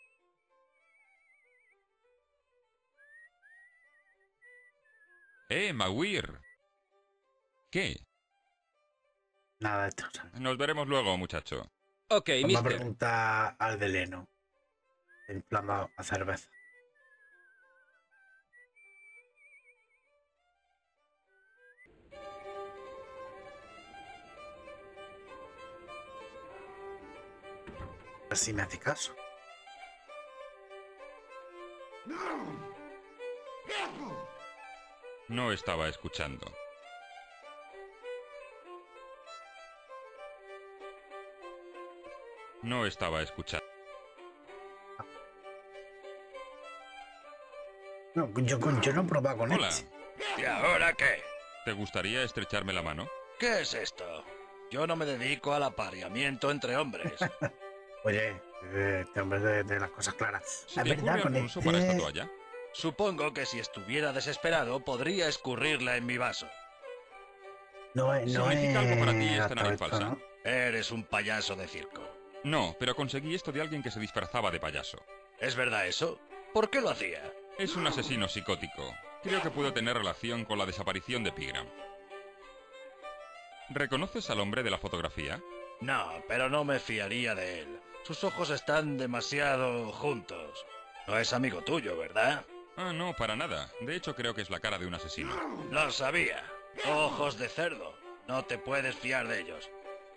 ¡Eh, Maguire! ¿Qué? Nada de esto. ¿sabes? Nos veremos luego, muchacho. Ok, Vamos a mister. preguntar al de Leno. En plan a a cerveza. A ver si me hace caso. No estaba escuchando. No estaba escuchando. No, yo, con- yo no he probado con Hola, este. ¿Y ahora qué? ¿te gustaría estrecharme la mano? ¿Qué es esto? Yo no me dedico al apareamiento entre hombres. Oye, eh, este hombre de, de las cosas claras. ¿Se Es te verdad, ocurre con algún uso para esta este... toalla? Supongo que si estuviera desesperado podría escurrirla en mi vaso. No es... No ¿Significa algo para ti es esta gato nariz esto, falsa? ¿no? Eres un payaso de circo. No, pero conseguí esto de alguien que se disfrazaba de payaso. ¿Es verdad eso? ¿Por qué lo hacía? Es un asesino psicótico. Creo que puede tener relación con la desaparición de Pigram. ¿Reconoces al hombre de la fotografía? No, pero no me fiaría de él. Sus ojos están demasiado juntos. No es amigo tuyo, ¿verdad? Ah, no, para nada. De hecho, creo que es la cara de un asesino. Lo sabía. Ojos de cerdo. No te puedes fiar de ellos.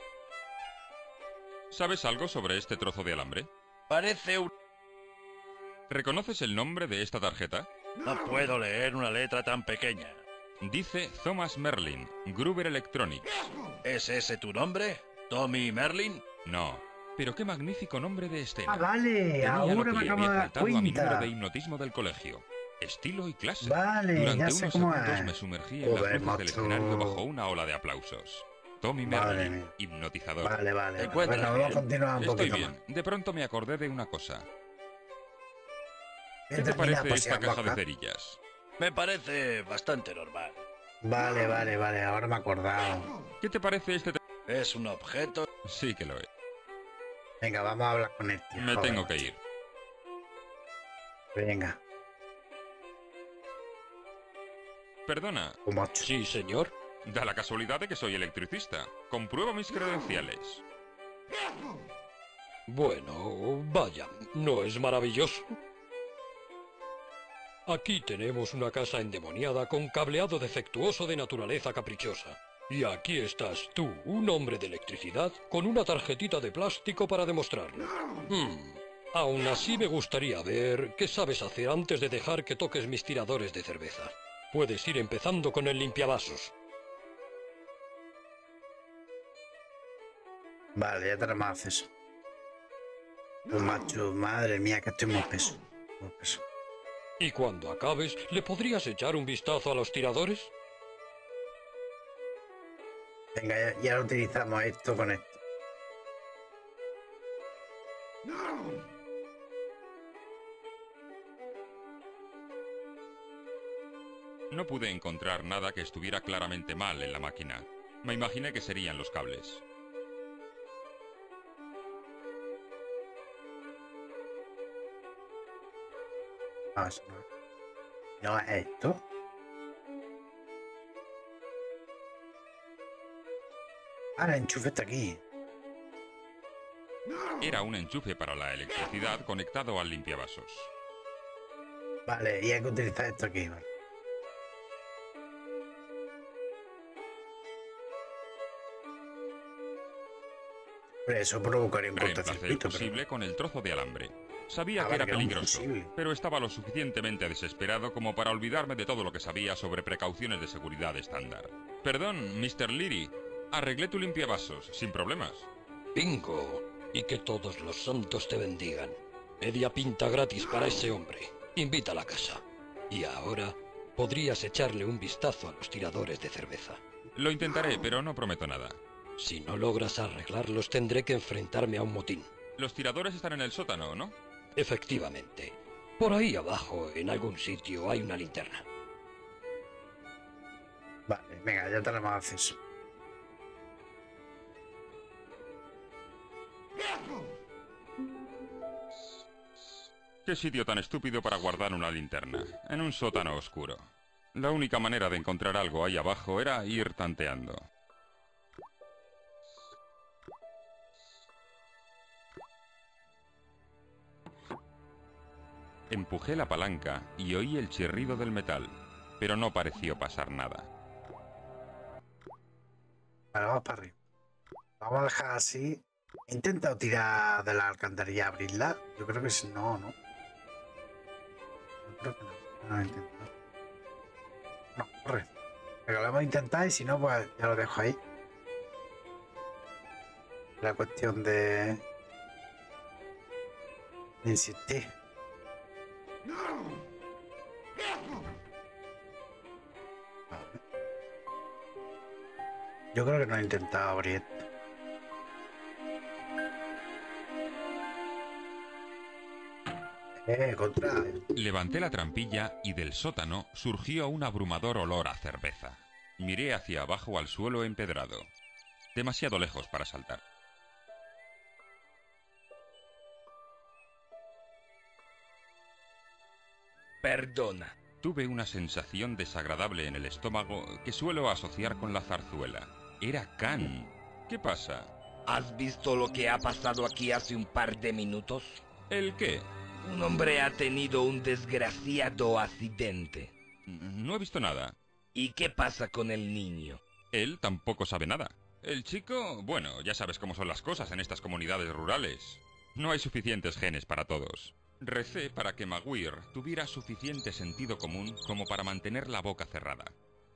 ¿Sabes algo sobre este trozo de alambre? Parece un... ¿Reconoces el nombre de esta tarjeta? No puedo leer una letra tan pequeña. Dice Thomas Merlin, Gruber Electronics. ¿Es ese tu nombre? ¿Tommy Merlin? No, pero qué magnífico nombre de escena. Ah, vale, Tenía lo ahora que me le acabo había de dar faltado a mi número cuenta. de hipnotismo del colegio. Estilo y clase. Vale, Durante ya sé unos cómo segundos es. me sumergí en las Joder, luces del macho. escenario bajo una ola de aplausos. Tommy Madre Merlin, mía. hipnotizador. Vale, vale. ¿Te vale. encuentras Bueno, vamos a bien? continuar un Estoy poquito bien. más. De pronto me acordé de una cosa. Voy ¿Qué a te terminar parece esta paseando caja de acá. cerillas? Me parece bastante normal. Vale, vale, vale, ahora me he acordado. ¿Qué te parece este... te- Es un objeto... Sí que lo es. Venga, vamos a hablar con él. tío. Me Joder, tengo que macho. ir. Venga, Perdona, como ocho. Sí, señor. da la casualidad de que soy electricista. Comprueba mis credenciales. Bueno, vaya, ¿no es maravilloso? Aquí tenemos una casa endemoniada con cableado defectuoso de naturaleza caprichosa. Y aquí estás tú, un hombre de electricidad, con una tarjetita de plástico para demostrarlo. Hmm. Aún así me gustaría ver qué sabes hacer antes de dejar que toques mis tiradores de cerveza. Puedes ir empezando con el limpiavasos. Vale, ya tenemos acceso. Pues macho, madre mía, que estoy muy peso. Muy peso. Y cuando acabes, ¿le podrías echar un vistazo a los tiradores? Venga, ya, ya utilizamos esto con esto. No pude encontrar nada que estuviera claramente mal en la máquina. Me imaginé que serían los cables. Ah, eso no. No es esto. Ah, el enchufe está aquí. Era un enchufe para la electricidad conectado al limpiavasos. Vale, y hay que utilizar esto aquí, vale. Hombre, eso provocaría un Reemplacé el cortocircuito, pero... fusible con el trozo de alambre. Sabía A que ver, era que era un peligroso, fusible. pero estaba lo suficientemente desesperado como para olvidarme de todo lo que sabía sobre precauciones de seguridad estándar. Perdón, mister Leary. Arreglé tu limpiavasos, sin problemas. Bingo. Y que todos los santos te bendigan. Media pinta gratis para ese hombre. Invita a la casa. Y ahora podrías echarle un vistazo a los tiradores de cerveza. Lo intentaré, pero no prometo nada. Si no logras arreglarlos, tendré que enfrentarme a un motín. Los tiradores están en el sótano, ¿no? Efectivamente. Por ahí abajo, en algún sitio, hay una linterna. Vale, venga, ya tenemos acceso. ¿Qué sitio tan estúpido para guardar una linterna? En un sótano oscuro. La única manera de encontrar algo ahí abajo era ir tanteando. Empujé la palanca y oí el chirrido del metal, pero no pareció pasar nada. Vale, vamos para arriba. Vamos a dejar así. He intentado tirar de la alcantarilla a abrirla. Yo creo que si no, ¿no? Yo creo que no. No lo he intentado. No, corre. Pero lo vamos a intentar y si no, pues ya lo dejo ahí. La cuestión de... de insistir. Vale. Yo creo que no he intentado abrir esto. Eh, contra. Levanté la trampilla y del sótano surgió un abrumador olor a cerveza. Miré hacia abajo al suelo empedrado. Demasiado lejos para saltar. Perdona. Tuve una sensación desagradable en el estómago que suelo asociar con la zarzuela. Era Khan. ¿Qué pasa? ¿Has visto lo que ha pasado aquí hace un par de minutos? ¿El qué? Un hombre ha tenido un desgraciado accidente. No he visto nada. ¿Y qué pasa con el niño? Él tampoco sabe nada. El chico, bueno, ya sabes cómo son las cosas en estas comunidades rurales. No hay suficientes genes para todos. Recé para que Maguire tuviera suficiente sentido común como para mantener la boca cerrada.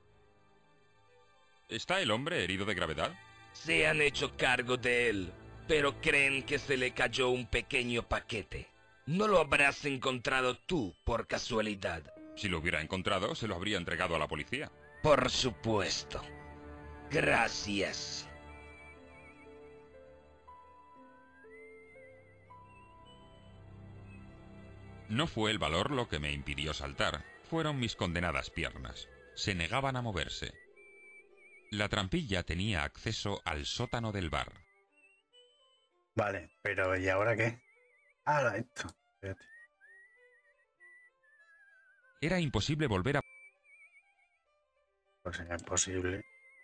¿Está el hombre herido de gravedad? Se han hecho cargo de él, pero creen que se le cayó un pequeño paquete. ¿No lo habrás encontrado tú, por casualidad? Si lo hubiera encontrado, se lo habría entregado a la policía. Por supuesto. Gracias. No fue el valor lo que me impidió saltar, fueron mis condenadas piernas. Se negaban a moverse. La trampilla tenía acceso al sótano del bar. Vale, pero ¿y ahora qué? Ahora esto. Espérate. Era imposible volver a... Pues sería imposible.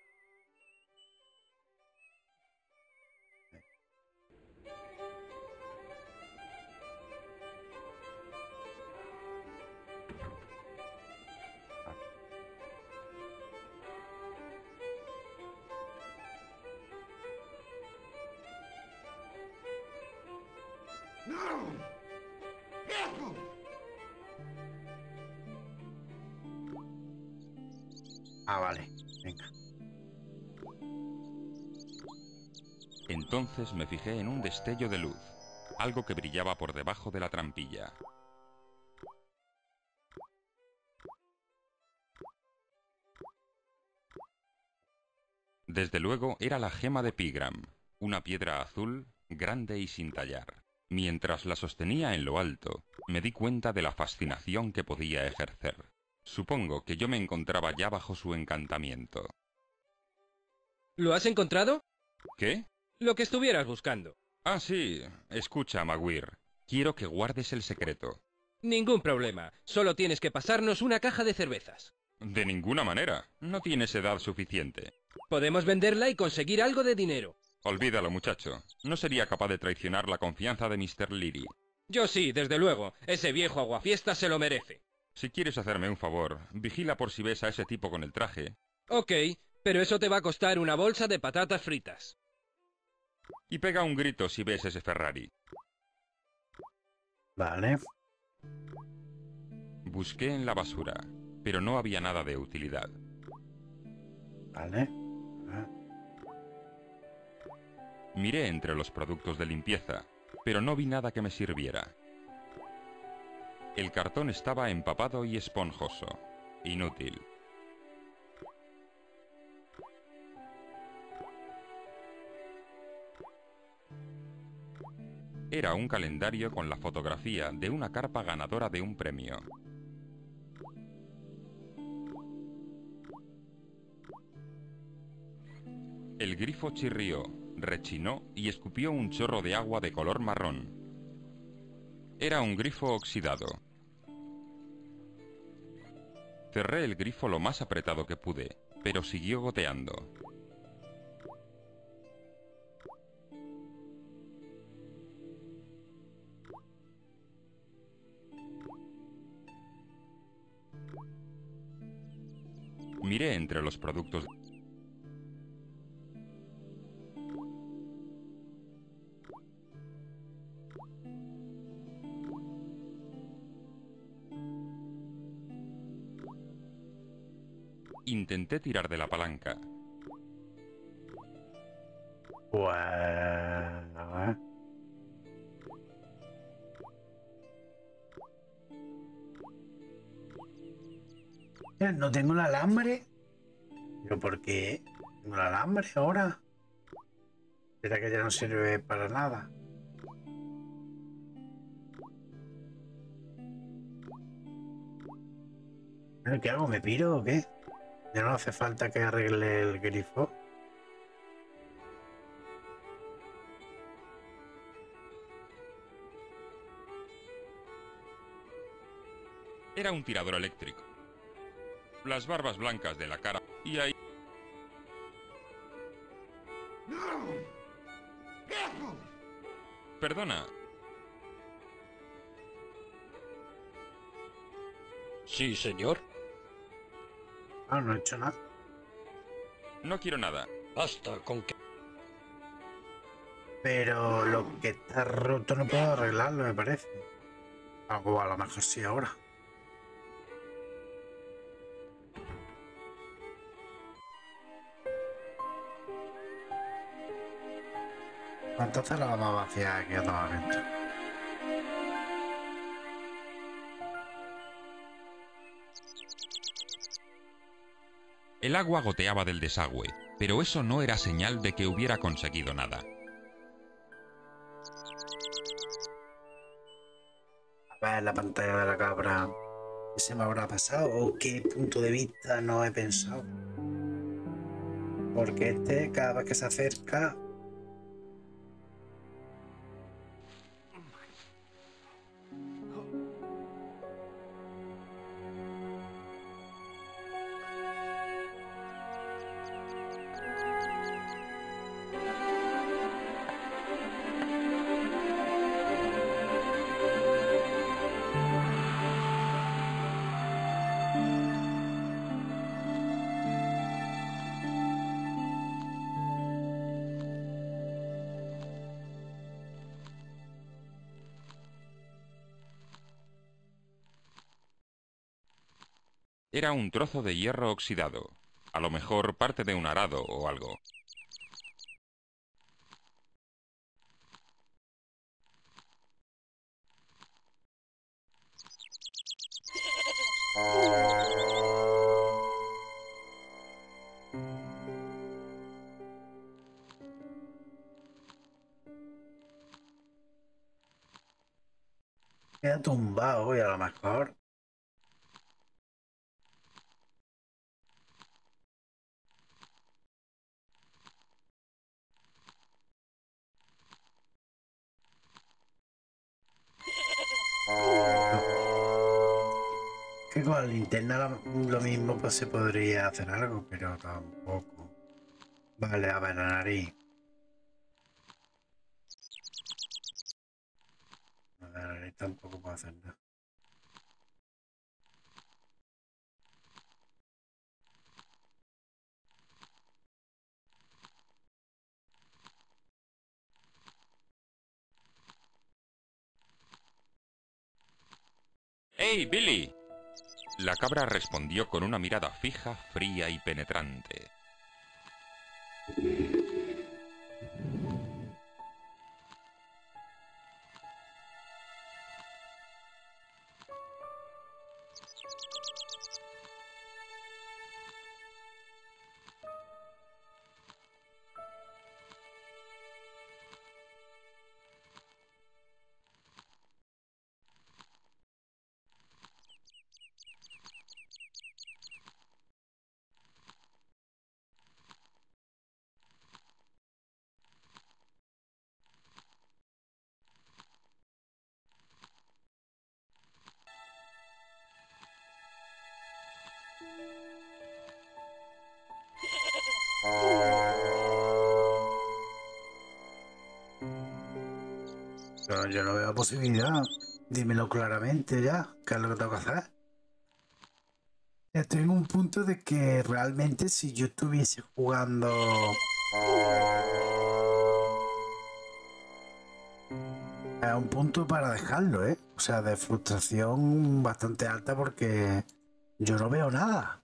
Ah, vale. Venga. Entonces me fijé en un destello de luz, algo que brillaba por debajo de la trampilla. Desde luego era la gema de Pigram, una piedra azul, grande y sin tallar. Mientras la sostenía en lo alto, me di cuenta de la fascinación que podía ejercer. Supongo que yo me encontraba ya bajo su encantamiento. ¿Lo has encontrado? ¿Qué? Lo que estuvieras buscando. Ah, sí. Escucha, Maguire. Quiero que guardes el secreto. Ningún problema. Solo tienes que pasarnos una caja de cervezas. De ninguna manera. No tienes edad suficiente. Podemos venderla y conseguir algo de dinero. Olvídalo, muchacho. No sería capaz de traicionar la confianza de mister Leary. Yo sí, desde luego. Ese viejo aguafiestas se lo merece. Si quieres hacerme un favor, vigila por si ves a ese tipo con el traje. Ok, pero eso te va a costar una bolsa de patatas fritas. Y pega un grito si ves ese Ferrari. Vale. Busqué en la basura, pero no había nada de utilidad. Vale. Ah, Miré entre los productos de limpieza, pero no vi nada que me sirviera. El cartón estaba empapado y esponjoso. Inútil. Era un calendario con la fotografía de una carpa ganadora de un premio. El grifo chirrió, rechinó y escupió un chorro de agua de color marrón. Era un grifo oxidado. Cerré el grifo lo más apretado que pude, pero siguió goteando. Miré entre los productos. Intenté tirar de la palanca. Pues... a ver. Eh, No tengo el alambre. ¿Pero por qué? ¿Tengo el alambre ahora? ¿Será que ya no sirve para nada? Bueno, ¿qué hago? ¿Me piro o qué? Ya no hace falta que arregle el grifo. Era un tirador eléctrico. Las barbas blancas de la cara y ahí... Perdona, Sí, señor. Ah, no he hecho nada. no quiero nada. Basta con que... Pero lo que está roto no puedo arreglarlo, me parece. Algo a lo mejor sí ahora. Entonces la vamos a vaciar aquí a tomar viento. El agua goteaba del desagüe, pero eso no era señal de que hubiera conseguido nada. A ver la pantalla de la cabra. ¿Qué se me habrá pasado? ¿O qué punto de vista no he pensado? Porque este, cada vez que se acerca... Era un trozo de hierro oxidado. A lo mejor parte de un arado o algo. Queda tumbado hoy a lo mejor. Que con la linterna lo, lo mismo pues se podría hacer algo, pero tampoco. Vale, a ver, la nariz. A ver, la nariz tampoco puedo hacer nada. ¡Hey, Billy! La cabra respondió con una mirada fija, fría y penetrante. Pero yo no veo posibilidad. Dímelo claramente ya. ¿Qué es lo que tengo que hacer? Estoy en un punto de que realmente si yo estuviese jugando... Es un punto para dejarlo, ¿eh? O sea, de frustración bastante alta porque yo no veo nada.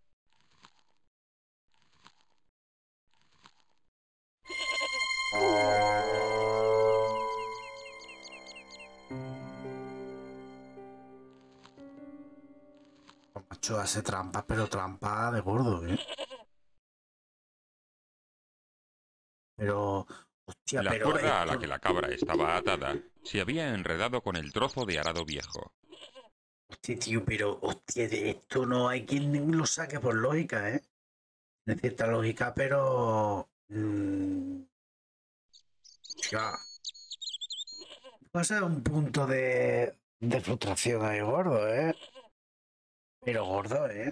Macho, hace trampas, pero trampa de gordo, ¿eh? Pero... Hostia, La pero cuerda a esto... la que la cabra estaba atada se había enredado con el trozo de arado viejo. Hostia, tío, pero... Hostia, de esto no hay quien lo saque por lógica, ¿eh? Tiene cierta lógica, pero... Mmm... Hostia. Pasa un punto de... de frustración ahí gordo, ¿eh? Pero gordo, ¿eh?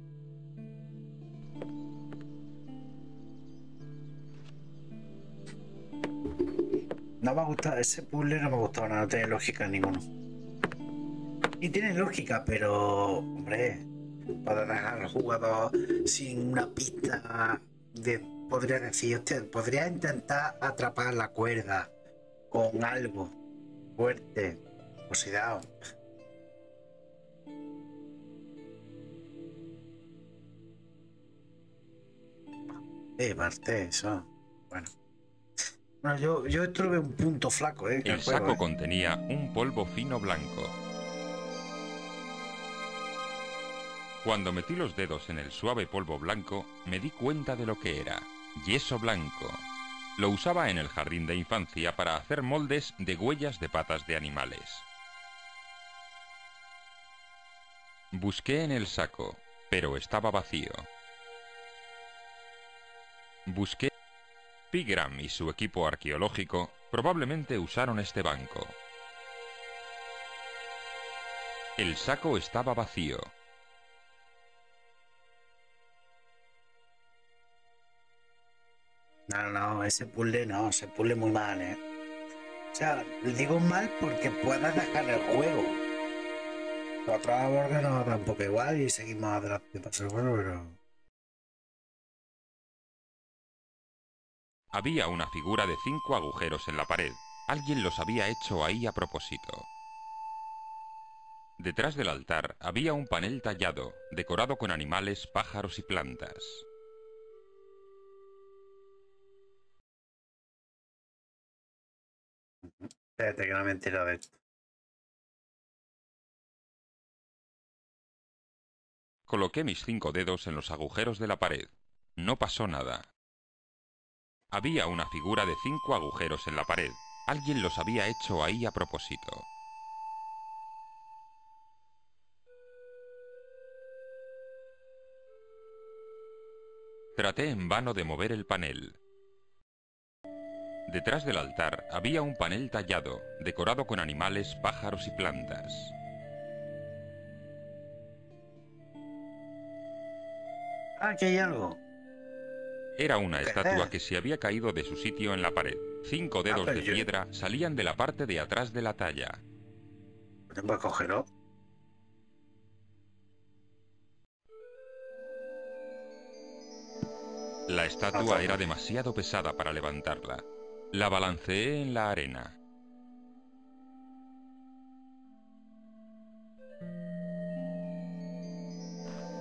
No me ha gustado, ese puzzle no me ha gustado nada, no tiene lógica ninguno. Y tiene lógica, pero, hombre, para dejar al jugador sin una pista de, podría decir, usted, podría intentar atrapar la cuerda con algo fuerte, oxidado. Eh, parte eso. Bueno. Bueno, yo, yo tuve un punto flaco, ¿eh? El juego, saco ¿eh? contenía un polvo fino blanco. Cuando metí los dedos en el suave polvo blanco, me di cuenta de lo que era. Yeso blanco. Lo usaba en el jardín de infancia para hacer moldes de huellas de patas de animales. Busqué en el saco, pero estaba vacío. Busqué... Pigram y su equipo arqueológico probablemente usaron este banco. El saco estaba vacío. No, no, no, ese puzzle no, ese puzzle muy mal, ¿eh? O sea, digo mal porque puedas dejar el juego. La otra borda no tampoco igual y seguimos adelante para el juego, pero... Había una figura de cinco agujeros en la pared. Alguien los había hecho ahí a propósito. Detrás del altar había un panel tallado, decorado con animales, pájaros y plantas. Espérate que no me he enterado de esto. Coloqué mis cinco dedos en los agujeros de la pared. No pasó nada. Había una figura de cinco agujeros en la pared. Alguien los había hecho ahí a propósito. Traté en vano de mover el panel. Detrás del altar había un panel tallado, decorado con animales, pájaros y plantas. Ah, aquí hay algo. Era una estatua que se había caído de su sitio en la pared. Cinco dedos pero de yo- piedra salían de la parte de atrás de la talla. Voy a cogerlo. La estatua era demasiado pesada para levantarla. La balanceé en la arena.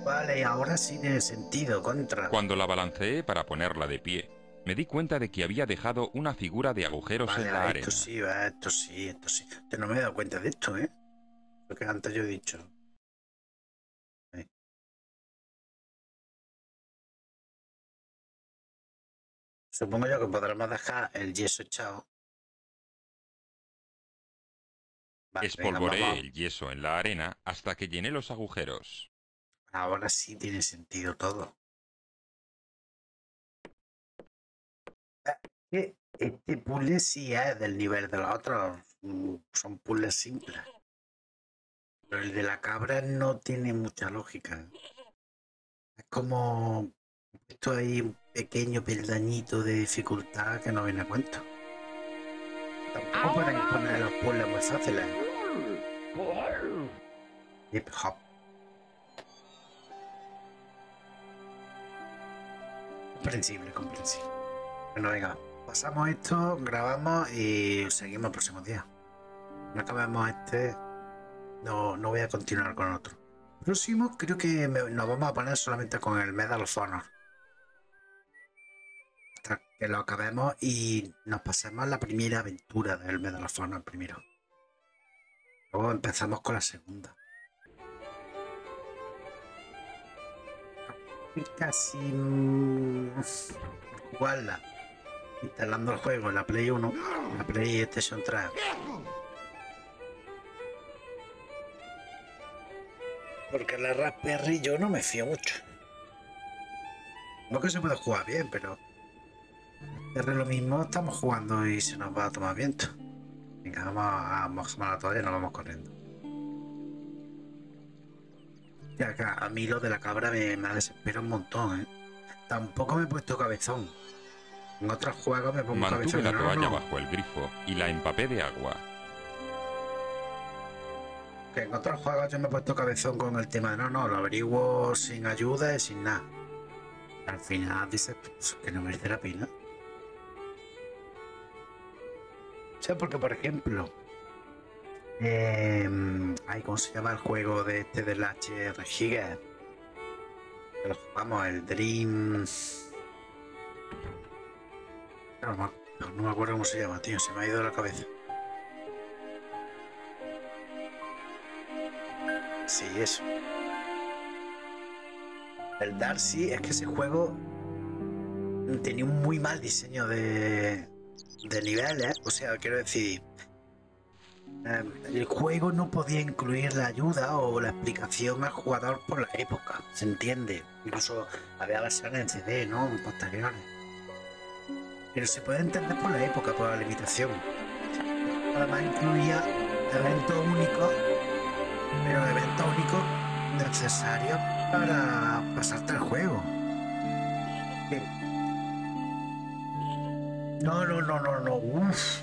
Vale, ahora sí tiene sentido, contra. Cuando la balanceé para ponerla de pie, me di cuenta de que había dejado una figura de agujeros Vale, en la esto arena. sí, va, esto sí, esto sí. Yo no me he dado cuenta de esto, ¿eh? Lo que antes yo he dicho. Ahí. Supongo yo que podremos dejar el yeso echado. Vale, venga, Espolvoreé vamos. el yeso en la arena hasta que llené los agujeros. Ahora sí tiene sentido todo. Eh, Este puzzle sí es del nivel de los otros. Mm, Son puzzles simples. Pero el de la cabra no tiene mucha lógica. Es como esto hay un pequeño peldañito de dificultad que no viene a cuento. Tampoco pueden poner los puzzles muy fáciles. Hip hop. Comprensible, comprensible. Bueno, venga, pasamos esto, grabamos y seguimos el próximo día. No acabemos este, no, no voy a continuar con otro. Próximo creo que me- nos vamos a poner solamente con el Medal of Honor. Hasta que lo acabemos y nos pasemos la primera aventura del Medal of Honor primero. Luego empezamos con la segunda. Y casi mm, jugarla instalando el juego en la Play uno, en la PlayStation tres. Porque la Raspberry yo no me fío mucho. No que se puede jugar bien, pero es lo mismo, estamos jugando y se nos va a tomar viento. Venga, vamos a, vamos a la toalla y nos vamos corriendo. Ya que a mí lo de la cabra me, me desespera un montón, ¿eh? Tampoco me he puesto cabezón. En otros juegos me pongo Mantuve cabezón. la No, toalla no, bajo el grifo y la empapé de agua. que en otros juegos yo me he puesto cabezón con el tema de no, no, lo averiguo sin ayuda y sin nada. Al final dices pues, que no merece la pena. O sea, porque por ejemplo, eh, ay, ¿cómo se llama el juego de este del H R Giga? Que lo jugamos, el Dream. No, me- no, no me acuerdo cómo se llama, tío, se me ha ido de la cabeza. Sí, eso. El Darcy, es que ese juego tenía un muy mal diseño de, de niveles. O sea, quiero decir, eh, el juego no podía incluir la ayuda o la explicación al jugador por la época. ¿Se entiende? Incluso había versiones en C D, ¿no? Posteriores. Pero se puede entender por la época, por la limitación. Además incluía eventos únicos, pero eventos únicos necesarios para pasarte el juego. Que- No, no, no, no, no. Uf.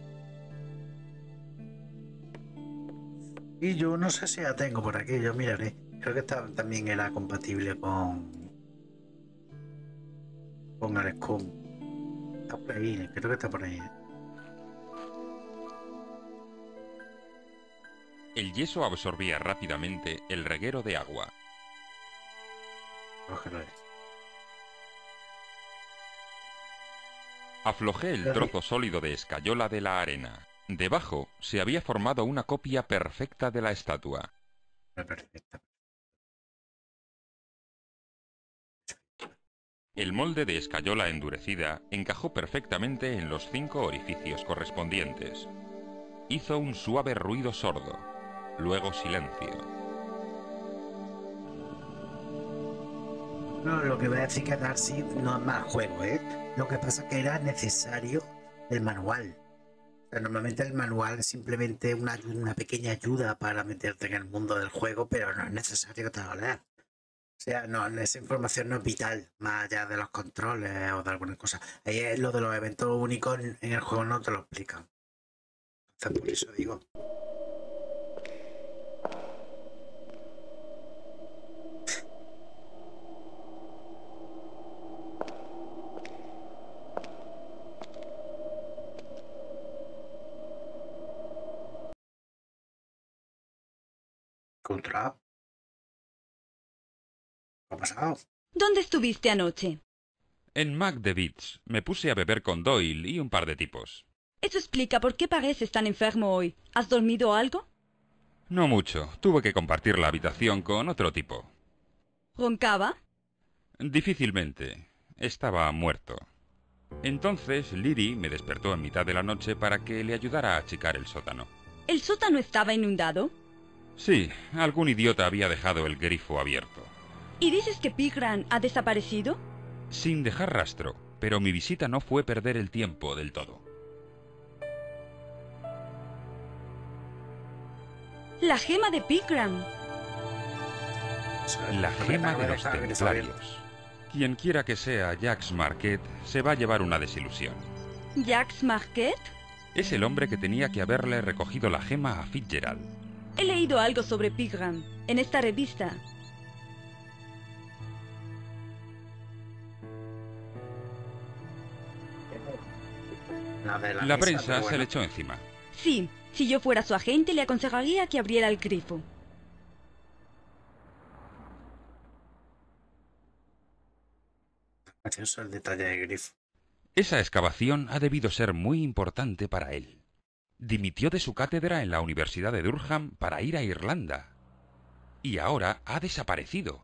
Y yo no sé si la tengo por aquí, yo miraré. Creo que esta también era compatible con con el Scum. Está por ahí, creo que está por ahí. ¿eh? El yeso absorbía rápidamente el reguero de agua. Cógelo ahí. Aflojé el trozo sólido de escayola de la arena. Debajo se había formado una copia perfecta de la estatua. Perfecto. El molde de escayola endurecida encajó perfectamente en los cinco orificios correspondientes. Hizo un suave ruido sordo, luego silencio. No, lo que voy a decir que Darcy no es mal juego, ¿eh? Lo que pasa es que era necesario el manual. O sea, normalmente el manual es simplemente una, ayu- una pequeña ayuda para meterte en el mundo del juego, pero no es necesario que te lo leas. O sea, no, esa información no es vital, más allá de los controles o de algunas cosas. Ahí es lo de los eventos únicos en en el juego no te lo explican. Entonces, por eso digo. Contra. ¿Qué ha pasado? ¿Dónde estuviste anoche? En Mac the Beats me puse a beber con Doyle y un par de tipos. Eso explica por qué pareces tan enfermo hoy. ¿Has dormido algo? No mucho. Tuve que compartir la habitación con otro tipo. ¿Roncaba? Difícilmente. Estaba muerto. Entonces Liri me despertó en mitad de la noche para que le ayudara a achicar el sótano. ¿El sótano estaba inundado? Sí, algún idiota había dejado el grifo abierto. ¿Y dices que Pigram ha desaparecido? Sin dejar rastro, pero mi visita no fue perder el tiempo del todo. La gema de Pigram. La gema de los templarios. Quien quiera que sea Jacques Marquet se va a llevar una desilusión. ¿Jacques Marquet? Es el hombre que tenía que haberle recogido la gema a Fitzgerald. He leído algo sobre Pigram en esta revista. La, de la, La misa, prensa pero se bueno. le echó encima. Sí, si yo fuera su agente le aconsejaría que abriera el grifo. Gracioso el detalle de grifo. Esa excavación ha debido ser muy importante para él. Dimitió de su cátedra en la Universidad de Durham para ir a Irlanda. Y ahora ha desaparecido.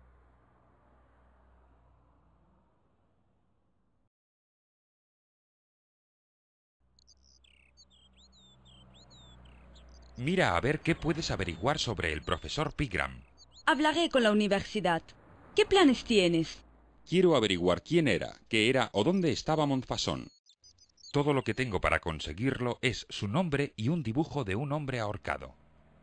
Mira a ver qué puedes averiguar sobre el profesor Pigram. Hablaré con la universidad. ¿Qué planes tienes? Quiero averiguar quién era, qué era o dónde estaba Montfaucon. Todo lo que tengo para conseguirlo es su nombre y un dibujo de un hombre ahorcado.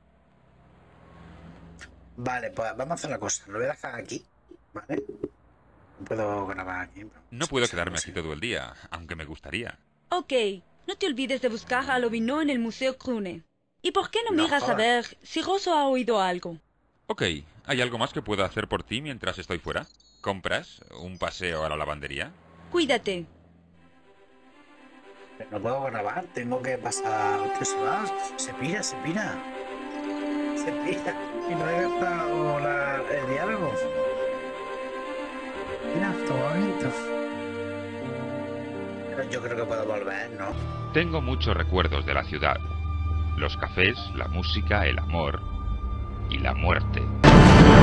Vale, pues vamos a hacer una cosa. Lo voy a dejar aquí, ¿vale? No puedo grabar aquí. pero- No puedo sí, quedarme sí. aquí todo el día, aunque me gustaría. Ok, no te olvides de buscar a Lobinot en el Museo Crune. ¿Y por qué no No miras a jodas. ver si Rosso ha oído algo? Ok, ¿hay algo más que pueda hacer por ti mientras estoy fuera? ¿Compras? ¿Un paseo a la lavandería? Cuídate. No puedo grabar, tengo que pasar. Hostia, se va, se pira, se pira. Se pira. Y no he gastado la- el diálogo. Mira, todo bonito. Pero yo creo que puedo volver, ¿no? Tengo muchos recuerdos de la ciudad. Los cafés, la música, el amor y la muerte.